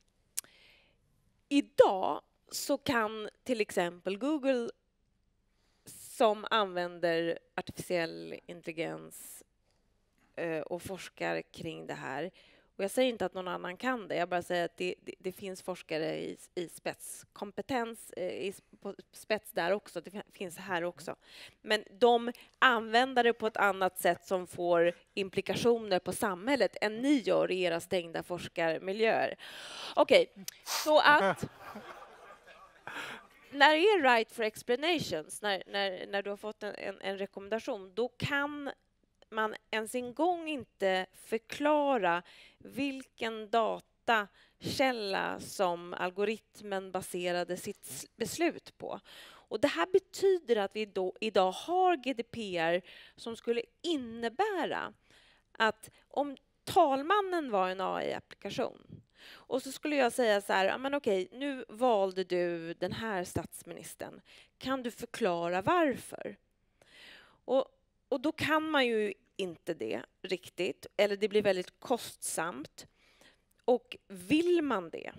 idag så kan till exempel Google som använder artificiell intelligens eh, och forskar kring det här Och jag säger inte att någon annan kan det, jag bara säger att det, det, det finns forskare i, i spetskompetens, i på spets där också, det finns här också. Men de använder det på ett annat sätt som får implikationer på samhället än ni gör i era stängda forskarmiljöer. Okej, okay, så att när det är right for explanations, när, när, när du har fått en, en, en rekommendation, då kan man ens en gång inte förklara vilken datakälla som algoritmen baserade sitt beslut på. Och det här betyder att vi då, idag har G D P R som skulle innebära att om talmannen var en A I-applikation och så skulle jag säga så här, ja, men okej, nu valde du den här statsministern. Kan du förklara varför? Och, och då kan man ju inte det riktigt, eller det blir väldigt kostsamt. Och vill man det?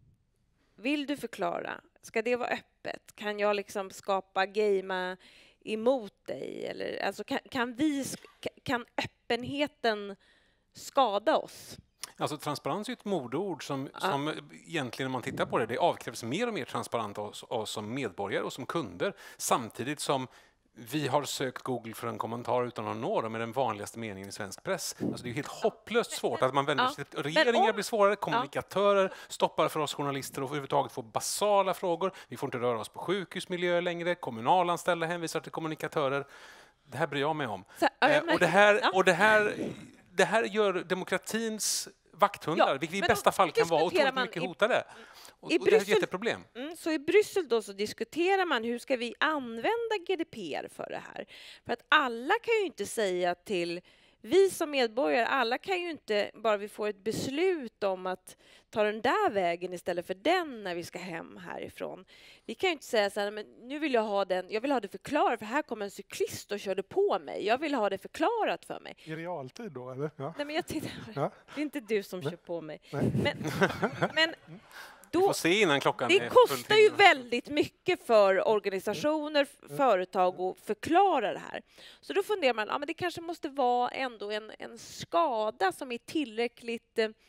Vill du förklara? Ska det vara öppet? Kan jag liksom skapa gamea emot dig? Eller, alltså kan, kan, vi, kan öppenheten skada oss? Alltså transparens är ett modord som, ja. som egentligen när man tittar på det, det avkrävs mer och mer transparent av oss, oss som medborgare och som kunder, samtidigt som vi har sökt Google för en kommentar utan att nå dem med den vanligaste meningen i svensk press. Alltså det är helt hopplöst svårt att man vänder sig till regeringar, blir svårare, kommunikatörer stoppar för oss journalister och överhuvudtaget få basala frågor. Vi får inte röra oss på sjukhusmiljöer längre, kommunalanställda hänvisar till kommunikatörer. Det här bryr jag mig om. Så, eh, och det här, och det här, det här gör demokratins vakthundar, ja, vilket i bästa fall kan vara otroligt mycket hotade. Och, och det är ett jätteproblem. Mm, så i Bryssel då så diskuterar man hur ska vi använda G D P R för det här. För att alla kan ju inte säga till, vi som medborgare, alla kan ju inte, bara vi får ett beslut om att ta den där vägen istället för den när vi ska hem härifrån. Vi kan ju inte säga så här, men nu vill jag ha den, jag vill ha det förklarat för här kommer en cyklist och körde på mig. Jag vill ha det förklarat för mig. I realtid då, eller? Ja. Nej, men jag tittar, ja. Det är inte du som Nej. kör på mig. Nej. Men, men då, vi får se innan klockan det är kostar ju väldigt mycket för organisationer, mm. företag att förklara det här. Så då funderar man, ja, men det kanske måste vara ändå en, en skada som är tillräckligt eh,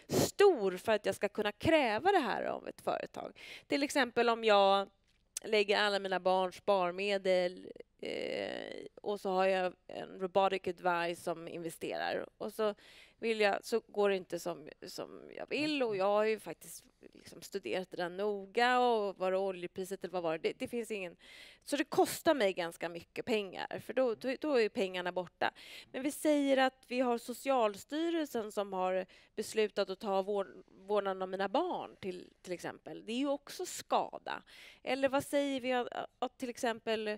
stor för att jag ska kunna kräva det här av ett företag. Till exempel om jag lägger alla mina barns sparmedel eh, och så har jag en robotic advice som investerar och så vill jag, så går det inte som, som jag vill och jag har ju faktiskt liksom studerat det där noga och var det oljepriset eller vad var det? det? Det finns ingen, så det kostar mig ganska mycket pengar för då, då, då är pengarna borta. Men vi säger att vi har Socialstyrelsen som har beslutat att ta vår, vårdnaden om mina barn till, till exempel. Det är ju också skada. Eller vad säger vi att, att till exempel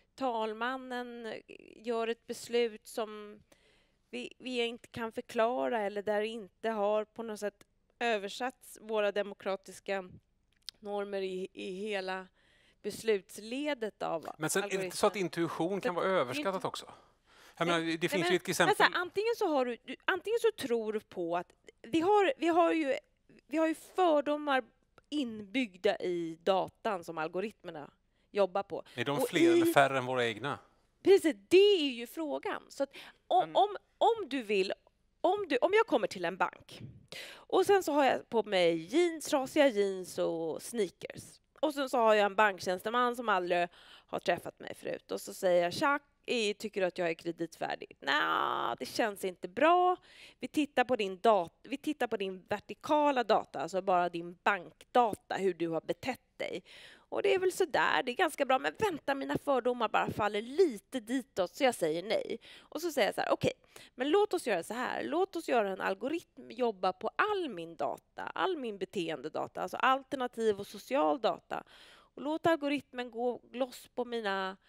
talmannen gör ett beslut som vi, vi inte kan förklara eller där inte har på något sätt översatt våra demokratiska normer i, i hela beslutsledet av Men sen är det inte så att intuition kan så vara överskattat också? Jag nej, menar, det nej, finns men, ju ett exempel. Så här, antingen så har du, du, antingen så tror du på att vi har, vi har ju vi har ju fördomar inbyggda i datan som algoritmerna jobbar på. Är de och fler i, eller färre än våra egna? Precis, det är ju frågan. Så att om, mm. om, om du vill, om, du, om jag kommer till en bank och sen så har jag på mig jeans, trasiga jeans och sneakers. Och sen så har jag en banktjänsteman som aldrig har träffat mig förut. Och så säger jag, tja, tycker du att jag är kreditvärdig? Nej, det känns inte bra. Vi tittar på din dat- vi tittar på din vertikala data, alltså bara din bankdata, hur du har betett dig. Och det är väl så där, det är ganska bra, men vänta, mina fördomar bara faller lite ditåt så jag säger nej. Och så säger jag så här, okej, okay, men låt oss göra så här. Låt oss göra en algoritm jobba på all min data, all min beteendedata, alltså alternativ och social data. Och låt algoritmen gå loss på mina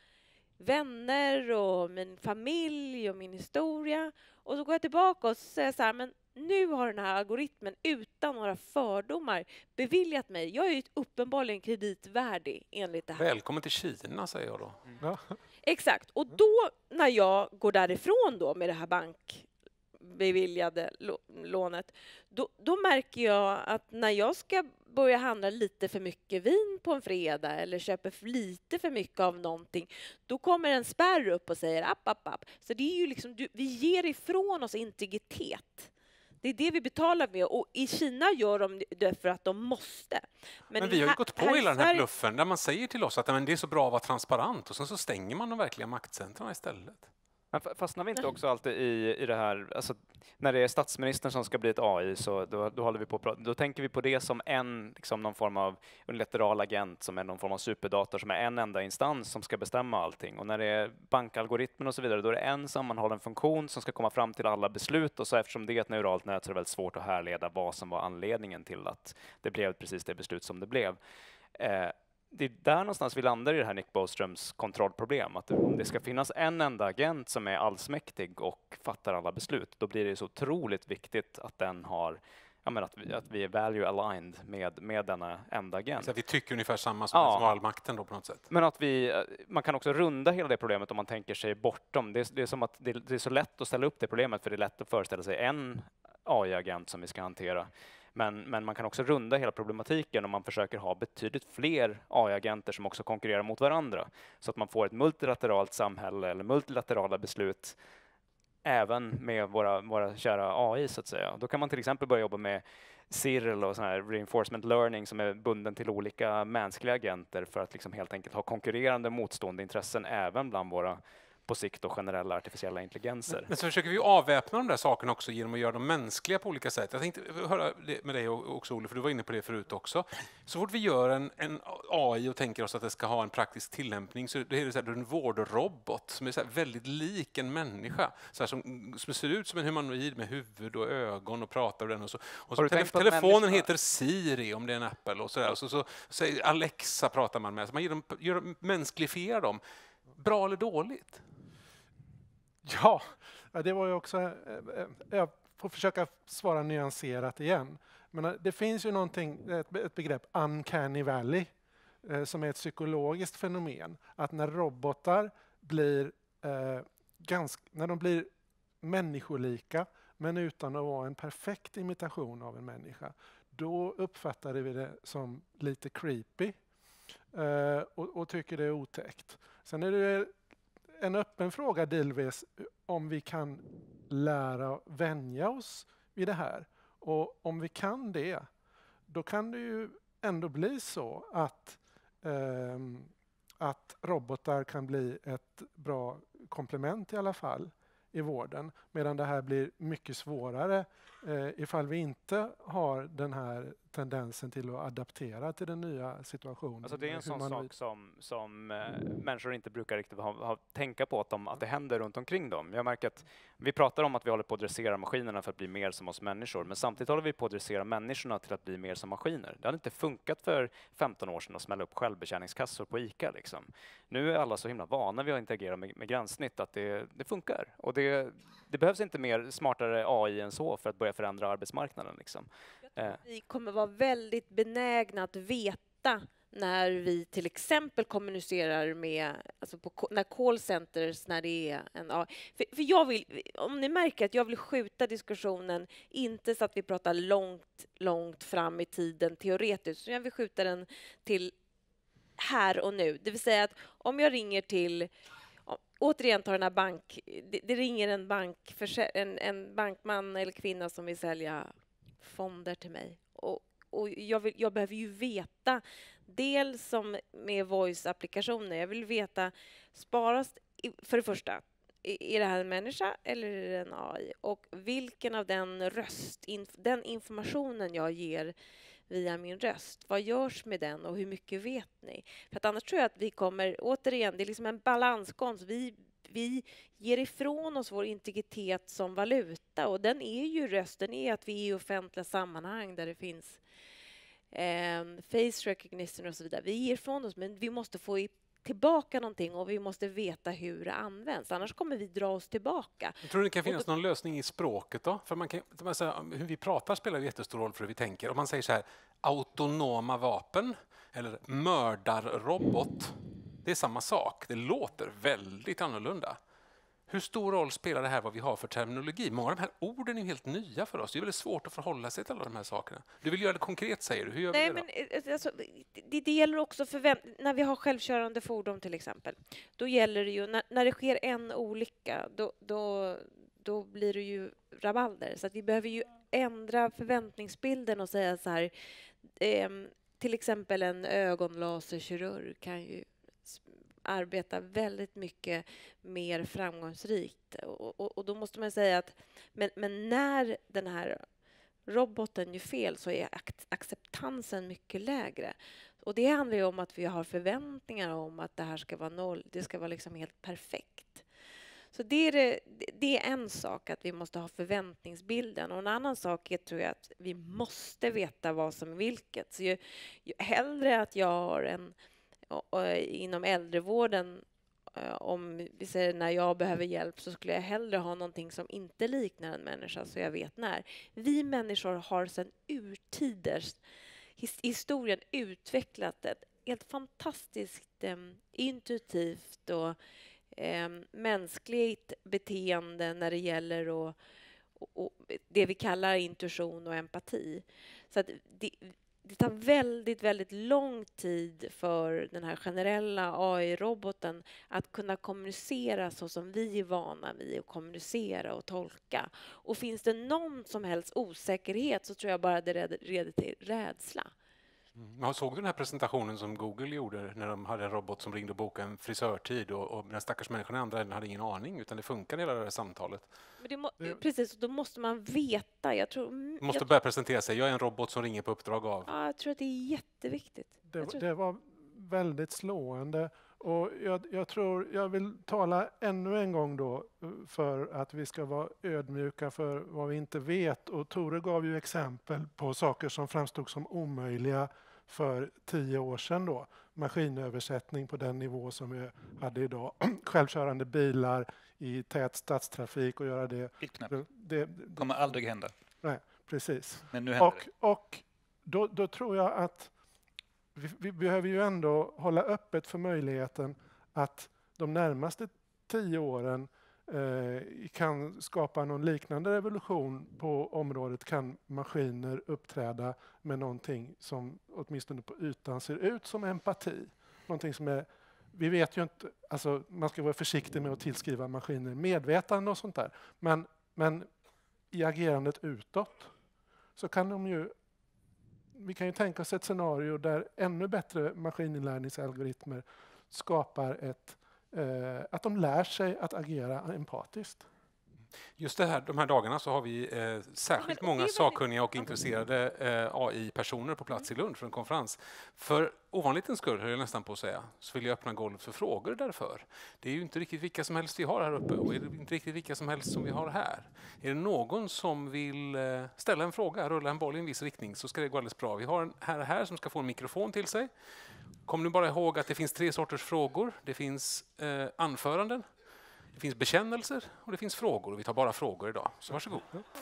vänner och min familj och min historia. Och så går jag tillbaka och säger så här, men nu har den här algoritmen utan några fördomar beviljat mig. Jag är ju uppenbarligen kreditvärdig enligt det här. Välkommen till Kina, säger jag då. Mm. Ja. Exakt. Och då när jag går därifrån då med det här bankbeviljade lånet, då, då märker jag att när jag ska börja handla lite för mycket vin på en fredag eller köper lite för mycket av någonting, då kommer en spärr upp och säger app, app, app. Så det är ju liksom, du, vi ger ifrån oss integritet Det är det vi betalar med, och i Kina gör de det för att de måste. Men, men vi har ju gått på hela den här bluffen där man säger till oss att men, det är så bra att vara transparent och sen så stänger man de verkliga maktcentrarna istället. Men fastnar vi inte också alltid i, i det här, alltså, när det är statsministern som ska bli ett A I, så då, då håller vi på att prata, då tänker vi på det som en, liksom någon form av unilateral agent, som är någon form av superdator, som är en enda instans som ska bestämma allting. Och när det är bankalgoritmen och så vidare, då är det en sammanhållen funktion som ska komma fram till alla beslut, och så eftersom det är ett neuralt nät så är det väldigt svårt att härleda vad som var anledningen till att det blev precis det beslut som det blev. Eh, Det är där någonstans vi landar i det här Nick Boströms kontrollproblem. Att om det ska finnas en enda agent som är allsmäktig och fattar alla beslut, då blir det så otroligt viktigt att den har, jag menar, att, vi, att vi är value aligned med, med denna enda agent. Så att vi tycker ungefär samma som, ja. som har all makten då på något sätt. Men att vi, man kan också runda hela det problemet om man tänker sig bortom. Det är, det är som att det, det är så lätt att ställa upp det problemet, för det är lätt att föreställa sig en A I-agent som vi ska hantera. Men, men man kan också runda hela problematiken om man försöker ha betydligt fler A I-agenter som också konkurrerar mot varandra. Så att man får ett multilateralt samhälle eller multilaterala beslut även med våra, våra kära A I, så att säga. Då kan man till exempel börja jobba med C I R L och sån här reinforcement learning som är bunden till olika mänskliga agenter för att liksom helt enkelt ha konkurrerande motstående intressen även bland våra på sikt och generella artificiella intelligenser. Men så försöker vi avväpna de där sakerna också genom att göra dem mänskliga på olika sätt. Jag tänkte höra det med dig också, Olle, för du var inne på det förut också. Så fort vi gör en, en A I och tänker oss att det ska ha en praktisk tillämpning, så är det så här, en vårdrobot som är så här väldigt lik en människa. Så här, som, som ser ut som en humanoid med huvud och ögon och pratar och den. Och så, och så tele- telefonen heter Siri om det är en Apple och så där. Och så, så, så, så Alexa pratar man med. Så man gör dem, gör dem, mänskligifierar dem. Bra eller dåligt? Ja, det var ju också... Jag får försöka svara nyanserat igen. Men det finns ju någonting, ett begrepp, uncanny valley, som är ett psykologiskt fenomen. Att när robotar blir, eh, ganska, när de blir människolika, men utan att vara en perfekt imitation av en människa, då uppfattar vi det som lite creepy eh, och, och tycker det är otäckt. Sen är det en öppen fråga, Dilves, om vi kan lära vänja oss vid det här. Och om vi kan det, då kan det ju ändå bli så att, eh, att robotar kan bli ett bra komplement i alla fall i vården. Medan det här blir mycket svårare eh, ifall vi inte har den här tendensen till att adaptera till den nya situationen. Alltså det är en sån sak vill... som, som eh, människor inte brukar riktigt ha, ha, tänka på att, de, att det händer runt omkring dem. Jag märker att vi pratar om att vi håller på att dressera maskinerna för att bli mer som oss människor, men samtidigt håller vi på att dressera människorna till att bli mer som maskiner. Det hade inte funkat för femton år sedan att smälla upp självbetjäningskassor på ICA. Liksom. Nu är alla så himla vana vid att interagera med, med gränssnitt att det, det funkar. Och det, det behövs inte mer smartare A I än så för att börja förändra arbetsmarknaden. Liksom. Vi kommer vara väldigt benägna att veta när vi till exempel kommunicerar med, alltså på, när callcenters, när det är en... För, för jag vill, om ni märker att jag vill skjuta diskussionen, inte så att vi pratar långt, långt fram i tiden teoretiskt, så jag vill skjuta den till här och nu. Det vill säga att om jag ringer till... Återigen tar den här bank... Det, det ringer en, bank, en, en bankman eller kvinna som vill sälja fonder till mig. Och, och jag, vill, jag behöver ju veta, dels som med voice-applikationer, jag vill veta, sparas, för det första, är det här en människa eller är det en A I? Och vilken av den röst, inf, den informationen jag ger via min röst, vad görs med den och hur mycket vet ni? För att annars tror jag att vi kommer, återigen, det är liksom en balanskonst. Vi Vi ger ifrån oss vår integritet som valuta, och den är ju rösten, är att vi är i offentliga sammanhang där det finns eh, face recognition och så vidare. Vi ger ifrån oss, men vi måste få i, tillbaka någonting, och vi måste veta hur det används. Annars kommer vi dra oss tillbaka. Jag tror det kan finnas då, någon lösning i språket då? För man kan, man säger, hur vi pratar spelar jättestor roll för hur vi tänker. Om man säger så här, autonoma vapen eller mördarrobot, det är samma sak. Det låter väldigt annorlunda. Hur stor roll spelar det här vad vi har för terminologi? Många av de här orden är helt nya för oss. Det är väldigt svårt att förhålla sig till alla de här sakerna. Du vill göra det konkret, säger du. Hur gör Nej, vi det då? Men, alltså, det, det gäller också för vem, när vi har självkörande fordon till exempel. Då gäller det ju, när, när det sker en olycka, då, då, då blir det ju rabalder. Så att vi behöver ju ändra förväntningsbilden och säga så här, eh, till exempel en ögonlaserkirurg kan ju arbeta väldigt mycket mer framgångsrikt. Och, och, och då måste man säga att men, men när den här roboten gör fel så är acceptansen mycket lägre. Och det handlar ju om att vi har förväntningar om att det här ska vara noll. Det ska vara liksom helt perfekt. Så det är, det, det är en sak, att vi måste ha förväntningsbilden. Och en annan sak är, tror jag, att vi måste veta vad som är vilket. Så ju, ju hellre att jag har en och, och, inom äldrevården, om vi säger när jag behöver hjälp, så skulle jag hellre ha någonting som inte liknar en människa, så jag vet när. Vi människor har sedan urtiders his, historien utvecklat ett helt fantastiskt eh, intuitivt och eh, mänskligt beteende när det gäller och, och, och det vi kallar intuition och empati. Så att det, det tar väldigt, väldigt lång tid för den här generella A I-roboten att kunna kommunicera så som vi är vana vid att kommunicera och tolka. Och finns det någon som helst osäkerhet så tror jag bara det leder till rädsla. Mm. Såg du den här presentationen som Google gjorde när de hade en robot som ringde och bokade en frisörtid och, och den stackars människan i andra änden hade ingen aning, utan det funkade hela det här samtalet. Men det må, det... Precis, då måste man veta. Jag tror, du måste jag... börja presentera sig. Jag är en robot som ringer på uppdrag av. Ja, jag tror att det är jätteviktigt. Det, tror... det var väldigt slående. Och jag, jag tror, jag vill tala ännu en gång då för att vi ska vara ödmjuka för vad vi inte vet. Och Tore gav ju exempel på saker som framstod som omöjliga för tio år sedan då. Maskinöversättning på den nivå som vi hade idag. Självkörande bilar i tät stadstrafik och göra det. Det, det kommer aldrig hända. Nej, precis. Men nu händer och det. och då, då tror jag att vi, vi behöver ju ändå hålla öppet för möjligheten att de närmaste tio åren eh, kan skapa någon liknande revolution på området. Kan maskiner uppträda med någonting som åtminstone på ytan ser ut som empati. Någonting som är, vi vet ju inte, alltså man ska vara försiktig med att tillskriva maskiner medvetande och sånt där. Men, men i agerandet utåt så kan de ju, vi kan ju tänka oss ett scenario där ännu bättre maskininlärningsalgoritmer skapar ett, eh, att de lär sig att agera empatiskt. Just det här, de här dagarna så har vi eh, särskilt många väldigt... sakkunniga och intresserade eh, A I-personer på plats i Lund för en konferens. För ovanlighetens skull, höll jag nästan på att säga, så vill jag öppna golvet för frågor därför. Det är ju inte riktigt vilka som helst vi har här uppe och är det inte riktigt vilka som helst som vi har här. Är det någon som vill eh, ställa en fråga, rulla en boll i en viss riktning, så ska det gå alldeles bra. Vi har en herre här som ska få en mikrofon till sig. Kom nu bara ihåg att det finns tre sorters frågor. Det finns eh, anföranden. Det finns bekännelser och det finns frågor. Vi tar bara frågor idag. Så varsågod.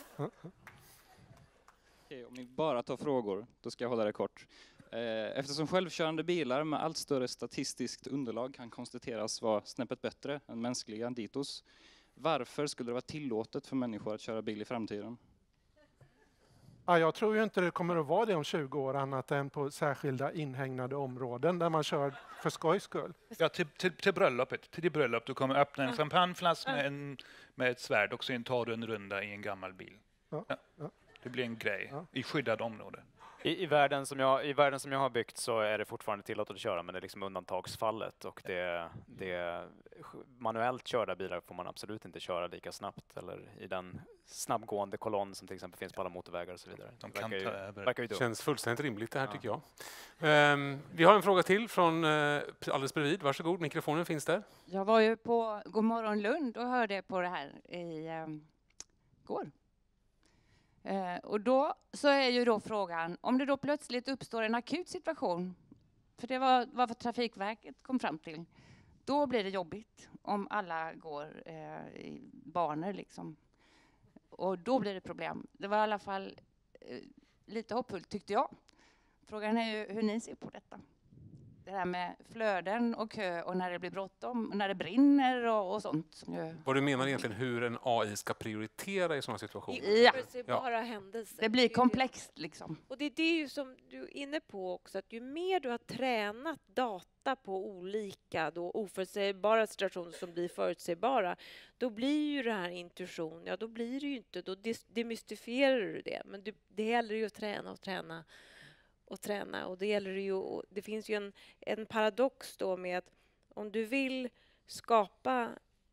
Okej, om ni bara tar frågor, då ska jag hålla det kort. Eftersom självkörande bilar med allt större statistiskt underlag kan konstateras vara snäppet bättre än mänskliga ditos, varför skulle det vara tillåtet för människor att köra bil i framtiden? Ja, jag tror ju inte det kommer att vara det om tjugo år annat än på särskilda inhägnade områden där man kör för skojs skull. Ja, till, till, till bröllopet. Till ditt bröllop. Du kommer öppna en champagneflaska med, en, med ett svärd och sen tar du en runda i en gammal bil. Ja, ja. Ja. Det blir en grej Ja. i skyddad område. I, i, världen som jag, I världen som jag har byggt så är det fortfarande tillåtet att köra, men det är liksom undantagsfallet. Och det, det, manuellt körda bilar får man absolut inte köra lika snabbt eller i den snabbgående kolonn som till exempel finns på alla motorvägar och så vidare. De Det kan verkar ta ju, över. verkar ju Det känns fullständigt rimligt det här, Ja. tycker jag. Um, vi har en fråga till från uh, alldeles bredvid. Varsågod, mikrofonen finns där. Jag var ju på Godmorgon Lund och hörde på det här i um, går. Uh, och då så är ju då frågan, om det då plötsligt uppstår en akut situation, för det var vad Trafikverket kom fram till, då blir det jobbigt om alla går uh, i banor liksom. Och då blir det problem. Det var i alla fall uh, lite hoppfullt tyckte jag. Frågan är ju hur ni ser på detta. det här med flöden och kö och när det blir bråttom, när det brinner och, och sånt. Som ju... Vad du menar egentligen hur en A I ska prioritera i sådana situationer? Ja. Oförutsägbara händelser. Det blir komplext liksom. Och det är det ju som du är inne på också, att ju mer du har tränat data på olika då oförutsägbara situationer som blir förutsägbara, då blir ju det här intuition, ja då blir det ju inte, då demystifierar du det. Men det, det gäller ju att träna och träna och träna. Och det gäller ju, det finns ju en, en paradox då med att om du vill skapa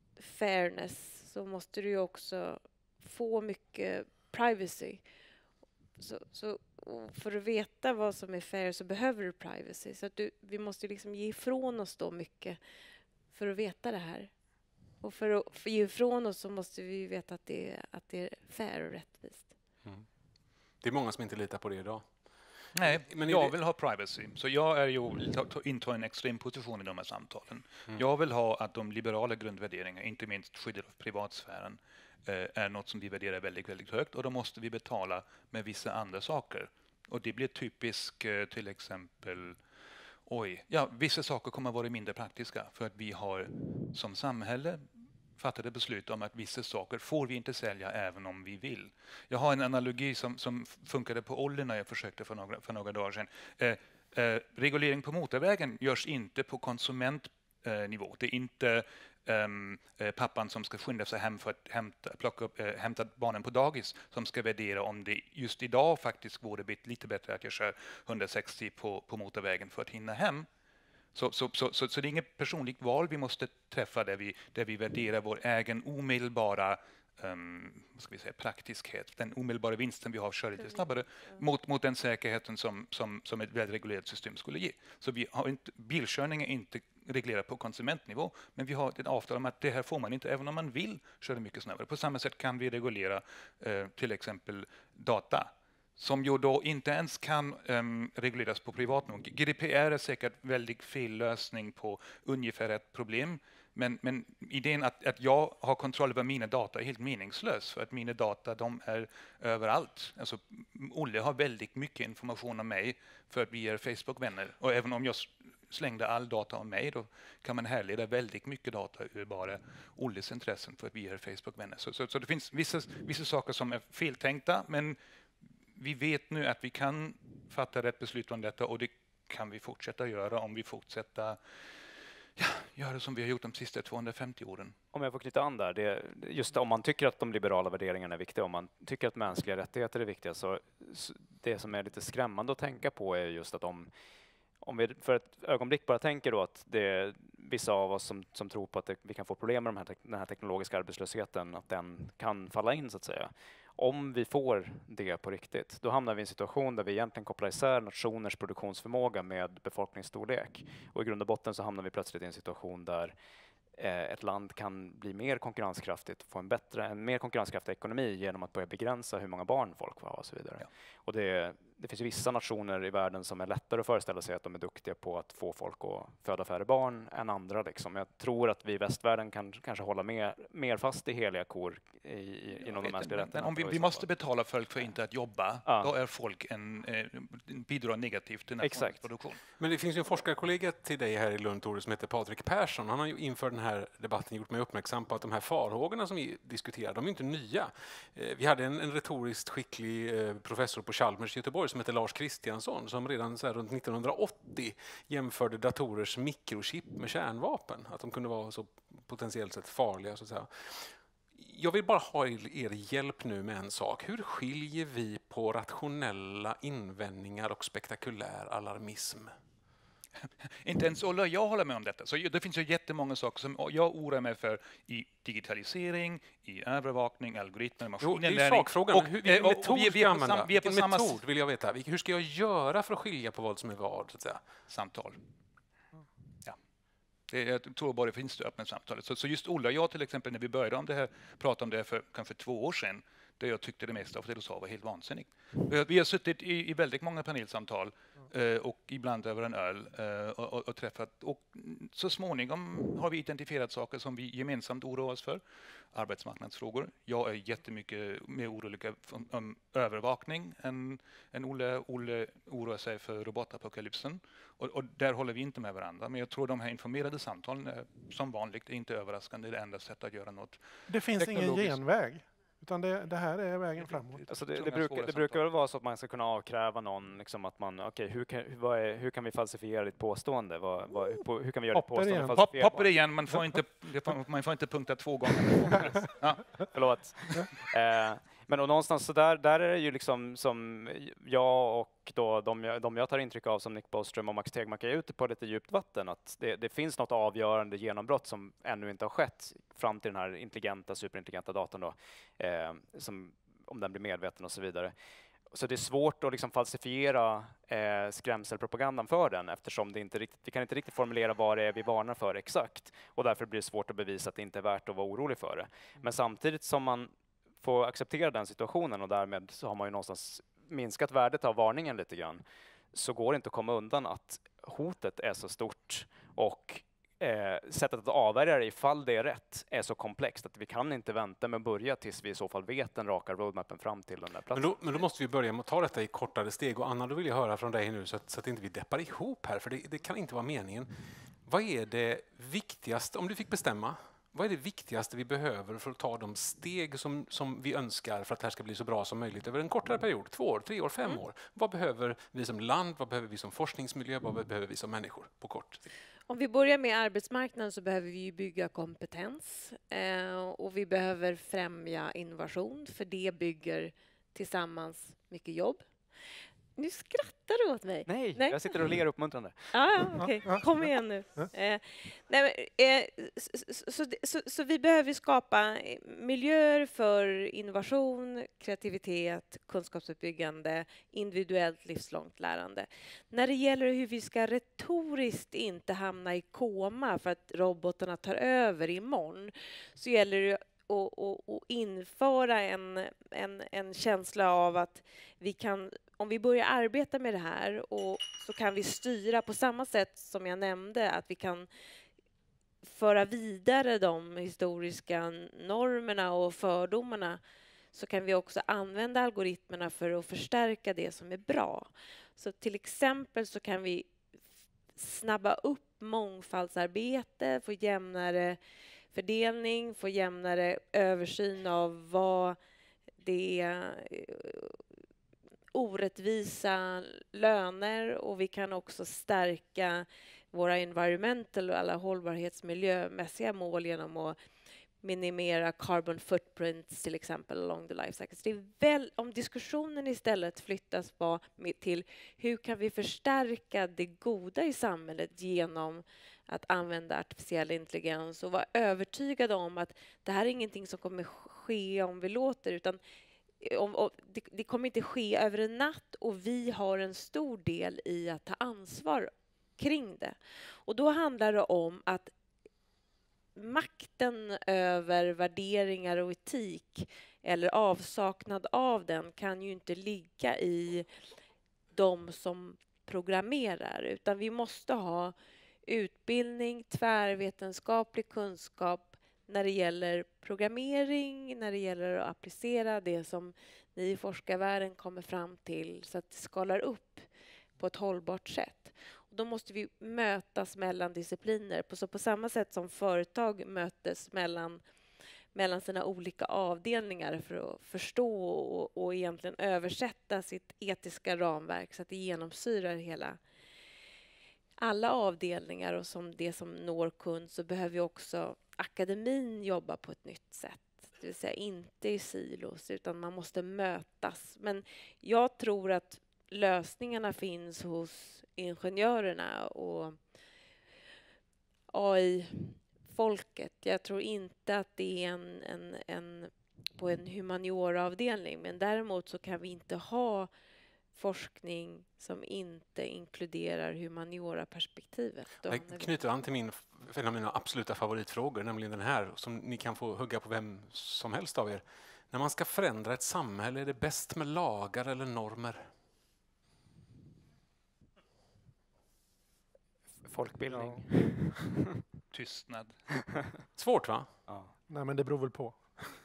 fairness så måste du ju också få mycket privacy. Så, så för att veta vad som är fair så behöver du privacy. Så att du, vi måste liksom ge ifrån oss då mycket för att veta det här. Och för att för ge ifrån oss så måste vi veta att det är, att det är fair och rättvist. Mm. Det är många som inte litar på det idag. Nej, Men jag det... vill ha privacy. Så jag är ju intar en extrem position i de här samtalen. Mm. Jag vill ha att de liberala grundvärderingarna, inte minst skyddet av privatsfären, eh, är något som vi värderar väldigt, väldigt högt. Och då måste vi betala med vissa andra saker. Och det blir typiskt eh, till exempel, oj, ja, vissa saker kommer att vara mindre praktiska för att vi har som samhälle fattade beslut om att vissa saker får vi inte sälja även om vi vill. Jag har en analogi som, som funkade på Olli när jag försökte för några, för några dagar sedan. Eh, eh, reglering på motorvägen görs inte på konsumentnivå. Eh, det är inte um, eh, pappan som ska skynda sig hem för att hämta, plocka upp, eh, hämta barnen på dagis som ska värdera om det just idag faktiskt vore lite bättre att jag kör hundrasextio på, på motorvägen för att hinna hem. Så, så, så, så, så det är inget personligt val vi måste träffa där vi, där vi värderar vår egen omedelbara um, vad ska vi säga, praktiskhet, den omedelbara vinsten vi har att köra lite snabbare mot, mot den säkerheten som, som, som ett välreglerat system skulle ge. Så vi har inte, bilkörning är inte reglerat på konsumentnivå, men vi har ett avtal om att det här får man inte, även om man vill köra mycket snabbare. På samma sätt kan vi reglera eh, till exempel data, som ju då inte ens kan um, regleras på privatnivå. G D P R är säkert väldigt fel lösning på ungefär ett problem, men, men idén att, att jag har kontroll över mina data är helt meningslös, för att mina data de är överallt. Alltså, Olle har väldigt mycket information om mig för att vi är Facebook-vänner, och även om jag slängde all data om mig, då kan man härleda väldigt mycket data ur bara Olles intressen för att vi är Facebook-vänner. Så, så, så det finns vissa, vissa saker som är feltänkta, men vi vet nu att vi kan fatta rätt beslut om detta, och det kan vi fortsätta göra om vi fortsätter ja, göra som vi har gjort de sista tvåhundrafemtio åren. Om jag får knyta an där, det, just om man tycker att de liberala värderingarna är viktiga, om man tycker att mänskliga rättigheter är viktiga, så, så det som är lite skrämmande att tänka på är just att om, om vi för ett ögonblick bara tänker då att det är vissa av oss som, som tror på att det, vi kan få problem med de här, den här teknologiska arbetslösheten, att den kan falla in så att säga. Om vi får det på riktigt, då hamnar vi i en situation där vi egentligen kopplar isär nationers produktionsförmåga med befolkningsstorlek. Och i grund och botten så hamnar vi plötsligt i en situation där eh, ett land kan bli mer konkurrenskraftigt, få en bättre, en mer konkurrenskraftig ekonomi genom att börja begränsa hur många barn folk får ha och så vidare. Ja. Och det, det finns ju vissa nationer i världen som är lättare att föreställa sig att de är duktiga på att få folk att föda färre barn än andra. Liksom. Jag tror att vi i västvärlden kan kanske hålla med, mer fast i heliga kor i, i, inom de mänskliga rättigheterna. Om vi, vi måste betala folk för inte att jobba, ja. Då är folk en, eh, bidrar negativt till nationens produktion. Men det finns ju en forskarkollega till dig här i Lund, Tore, som heter Patrik Persson. Han har ju inför den här debatten gjort mig uppmärksam på att de här farhågorna som vi diskuterar, de är inte nya. Eh, vi hade en, en retoriskt skicklig eh, professor på Chalmers i Göteborg som heter Lars Kristiansson, som redan så här runt nittonhundraåttio jämförde datorers mikrochip med kärnvapen, att de kunde vara så potentiellt sett farliga så att säga. Jag vill bara ha er hjälp nu med en sak. Hur skiljer vi på rationella invändningar och spektakulär alarmism? Inte ens Olle och jag håller med om detta. Så det finns ju jättemånga saker som jag oroar mig för i digitalisering, i övervakning, algoritmer, maskinläring. Jo, det är sakfrågan. Och, vilken metod vi, vi använda? Vi är på vilken samma metod vill jag veta? Hur ska jag göra för att skilja på vad som är vad? Så att säga? Samtal. Ja. Det, jag tror bara det finns det öppna samtalet. Så, så just Olle och jag till exempel, när vi började om det här, prata om det här för kanske två år sedan, där jag tyckte det mesta av det du sa var helt vansinnigt. Vi har suttit i, i väldigt många panelsamtal eh, och ibland över en öl eh, och, och, och träffat. Och så småningom har vi identifierat saker som vi gemensamt oroar oss för. Arbetsmarknadsfrågor. Jag är jättemycket mer orolig om, om övervakning än, än Olle, Olle oroar sig för robotapokalypsen. Och, och där håller vi inte med varandra. Men jag tror de här informerade samtalen är, som vanligt är inte överraskande. Det är det enda sättet att göra något. Det finns ingen genväg. Utan det, det här är vägen framåt. Alltså det, det, brukar, det brukar väl vara så att man ska kunna avkräva någon, liksom att man, okej, okay, hur, kan, vad är, hur kan vi falsifiera ditt påstående? Vad, vad, på, hur kan vi göra ditt påstående falsifierbart? Hoppar igen, man får inte, man får inte punkta två gånger. Ja. Förlåt. eh, men och någonstans så där, där är det ju liksom som jag och då de, jag, de jag tar intryck av som Nick Bostrom och Max Tegmark är ute på lite djupt vatten, att det, det finns något avgörande genombrott som ännu inte har skett fram till den här intelligenta, superintelligenta datorn då, eh, som, om den blir medveten och så vidare. Så det är svårt att liksom falsifiera eh, skrämselpropagandan för den, eftersom det inte riktigt, vi kan inte riktigt formulera vad det är vi varnar för exakt, och därför blir det svårt att bevisa att det inte är värt att vara orolig för det. Men samtidigt som man får acceptera den situationen, och därmed så har man ju någonstans minskat värdet av varningen lite grann, så går det inte att komma undan att hotet är så stort och eh, sättet att avvärja det ifall det är rätt är så komplext att vi kan inte vänta med att börja tills vi i så fall vet den raka roadmappen fram till den där platsen. Men då, men då måste vi börja med att ta detta i kortare steg, och Anna, då vill jag höra från dig nu så att, så att inte vi deppar ihop här, för det, det kan inte vara meningen. Vad är det viktigaste, om du fick bestämma, vad är det viktigaste vi behöver för att ta de steg som, som vi önskar för att det här ska bli så bra som möjligt över en kortare period? Två år, tre år, fem mm. år. Vad behöver vi som land? Vad behöver vi som forskningsmiljö? Vad behöver vi som människor på kort sikt? Om vi börjar med arbetsmarknaden så behöver vi bygga kompetens eh, och vi behöver främja innovation, för det bygger tillsammans mycket jobb. Nu skrattar du åt mig. Nej, nej. Jag sitter och ler uppmuntrande. Ah, ja, okej. Okay. Kom igen nu. Eh, nej, eh, så, så, så, så vi behöver skapa miljöer för innovation, kreativitet, kunskapsuppbyggande, individuellt livslångt lärande. När det gäller hur vi ska retoriskt inte hamna i koma för att robotarna tar över imorgon, så gäller det och, och, och införa en, en, en känsla av att vi kan, om vi börjar arbeta med det här, och så kan vi styra på samma sätt som jag nämnde, att vi kan föra vidare de historiska normerna och fördomarna, så kan vi också använda algoritmerna för att förstärka det som är bra. Så till exempel så kan vi snabba upp mångfaldsarbete, få jämnare fördelning, få jämnare översyn av vad det är orättvisa löner, och vi kan också stärka våra environmental och alla hållbarhetsmiljömässiga mål genom att minimera carbon footprints till exempel along the life cycle. Så det är väl, om diskussionen istället flyttas på, till hur kan vi förstärka det goda i samhället genom att använda artificiell intelligens, och vara övertygade om att det här är ingenting som kommer ske om vi låter, utan om, om, det, det kommer inte ske över en natt, och vi har en stor del i att ta ansvar kring det. Och då handlar det om att makten över värderingar och etik, eller avsaknad av den, kan ju inte ligga i de som programmerar, utan vi måste ha utbildning, tvärvetenskaplig kunskap när det gäller programmering, när det gäller att applicera det som ni i forskarvärlden kommer fram till, så att det skalar upp på ett hållbart sätt. Och då måste vi mötas mellan discipliner, på, så på samma sätt som företag mötes mellan, mellan sina olika avdelningar för att förstå och, och egentligen översätta sitt etiska ramverk så att det genomsyrar hela alla avdelningar, och som det som når kund, så behöver vi också akademin jobba på ett nytt sätt. Det vill säga inte i silos, utan man måste mötas. Men jag tror att lösningarna finns hos ingenjörerna och A I-folket. Jag tror inte att det är en, en, en på en humanioraavdelning, men däremot så kan vi inte ha forskning som inte inkluderar humaniora-perspektivet. Det knyter an till min, en av mina absoluta favoritfrågor, nämligen den här, som ni kan få hugga på vem som helst av er. När man ska förändra ett samhälle, är det bäst med lagar eller normer? Folkbildning. Ja. Tystnad. Svårt, va? Ja. Nej, men det beror väl på.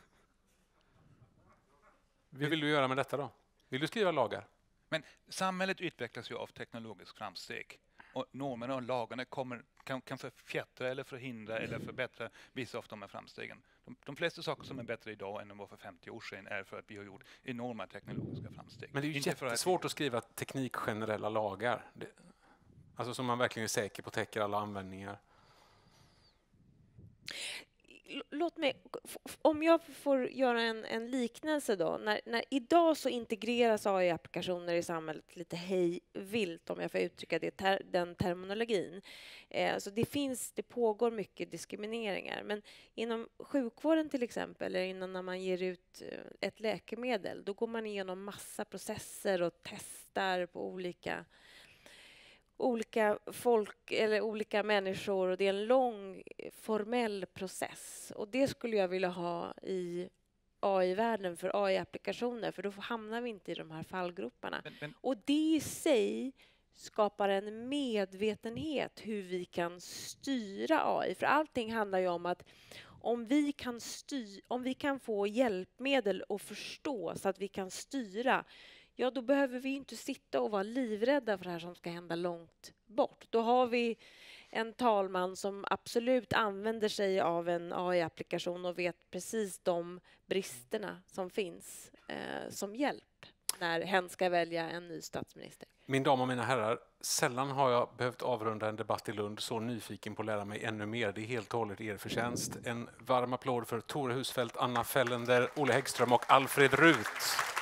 Hur vill du göra med detta då? Vill du skriva lagar? Men samhället utvecklas ju av teknologisk framsteg. Och normerna och lagarna kommer, kan, kan förfjättra eller förhindra eller förbättra vissa av de här framstegen. De, de flesta saker som är bättre idag än de var för femtio år sedan är för att vi har gjort enorma teknologiska framsteg. Men det är ju Inte för att- jättesvårt att skriva teknikgenerella lagar. Det, alltså som man verkligen är säker på täcker alla användningar. L- Låt mig, om jag får göra en, en liknelse då. När, när idag så integreras A I-applikationer i samhället lite hej vilt, om jag får uttrycka det, ter, den terminologin. Eh, så det finns, det pågår mycket diskrimineringar. Men inom sjukvården till exempel, eller innan när man ger ut eh, ett läkemedel, då går man igenom massa processer och testar på olika olika folk eller olika människor och det är en lång formell process. Och det skulle jag vilja ha i A I-världen för A I-applikationer, för då hamnar vi inte i de här fallgroparna. Men, men, Och det i sig skapar en medvetenhet hur vi kan styra A I. För allting handlar ju om att om vi kan, styr, om vi kan få hjälpmedel och förstå så att vi kan styra, ja, då behöver vi inte sitta och vara livrädda för det här som ska hända långt bort. Då har vi en talman som absolut använder sig av en A I-applikation och vet precis de bristerna som finns eh, som hjälp när hen ska välja en ny statsminister. Min dam och mina herrar, sällan har jag behövt avrunda en debatt i Lund så nyfiken på att lära mig ännu mer. Det är helt och hållet er förtjänst. En varm applåd för Tore Husfeldt, Anna Fällender, Olle Häggström och Alfred Ruth.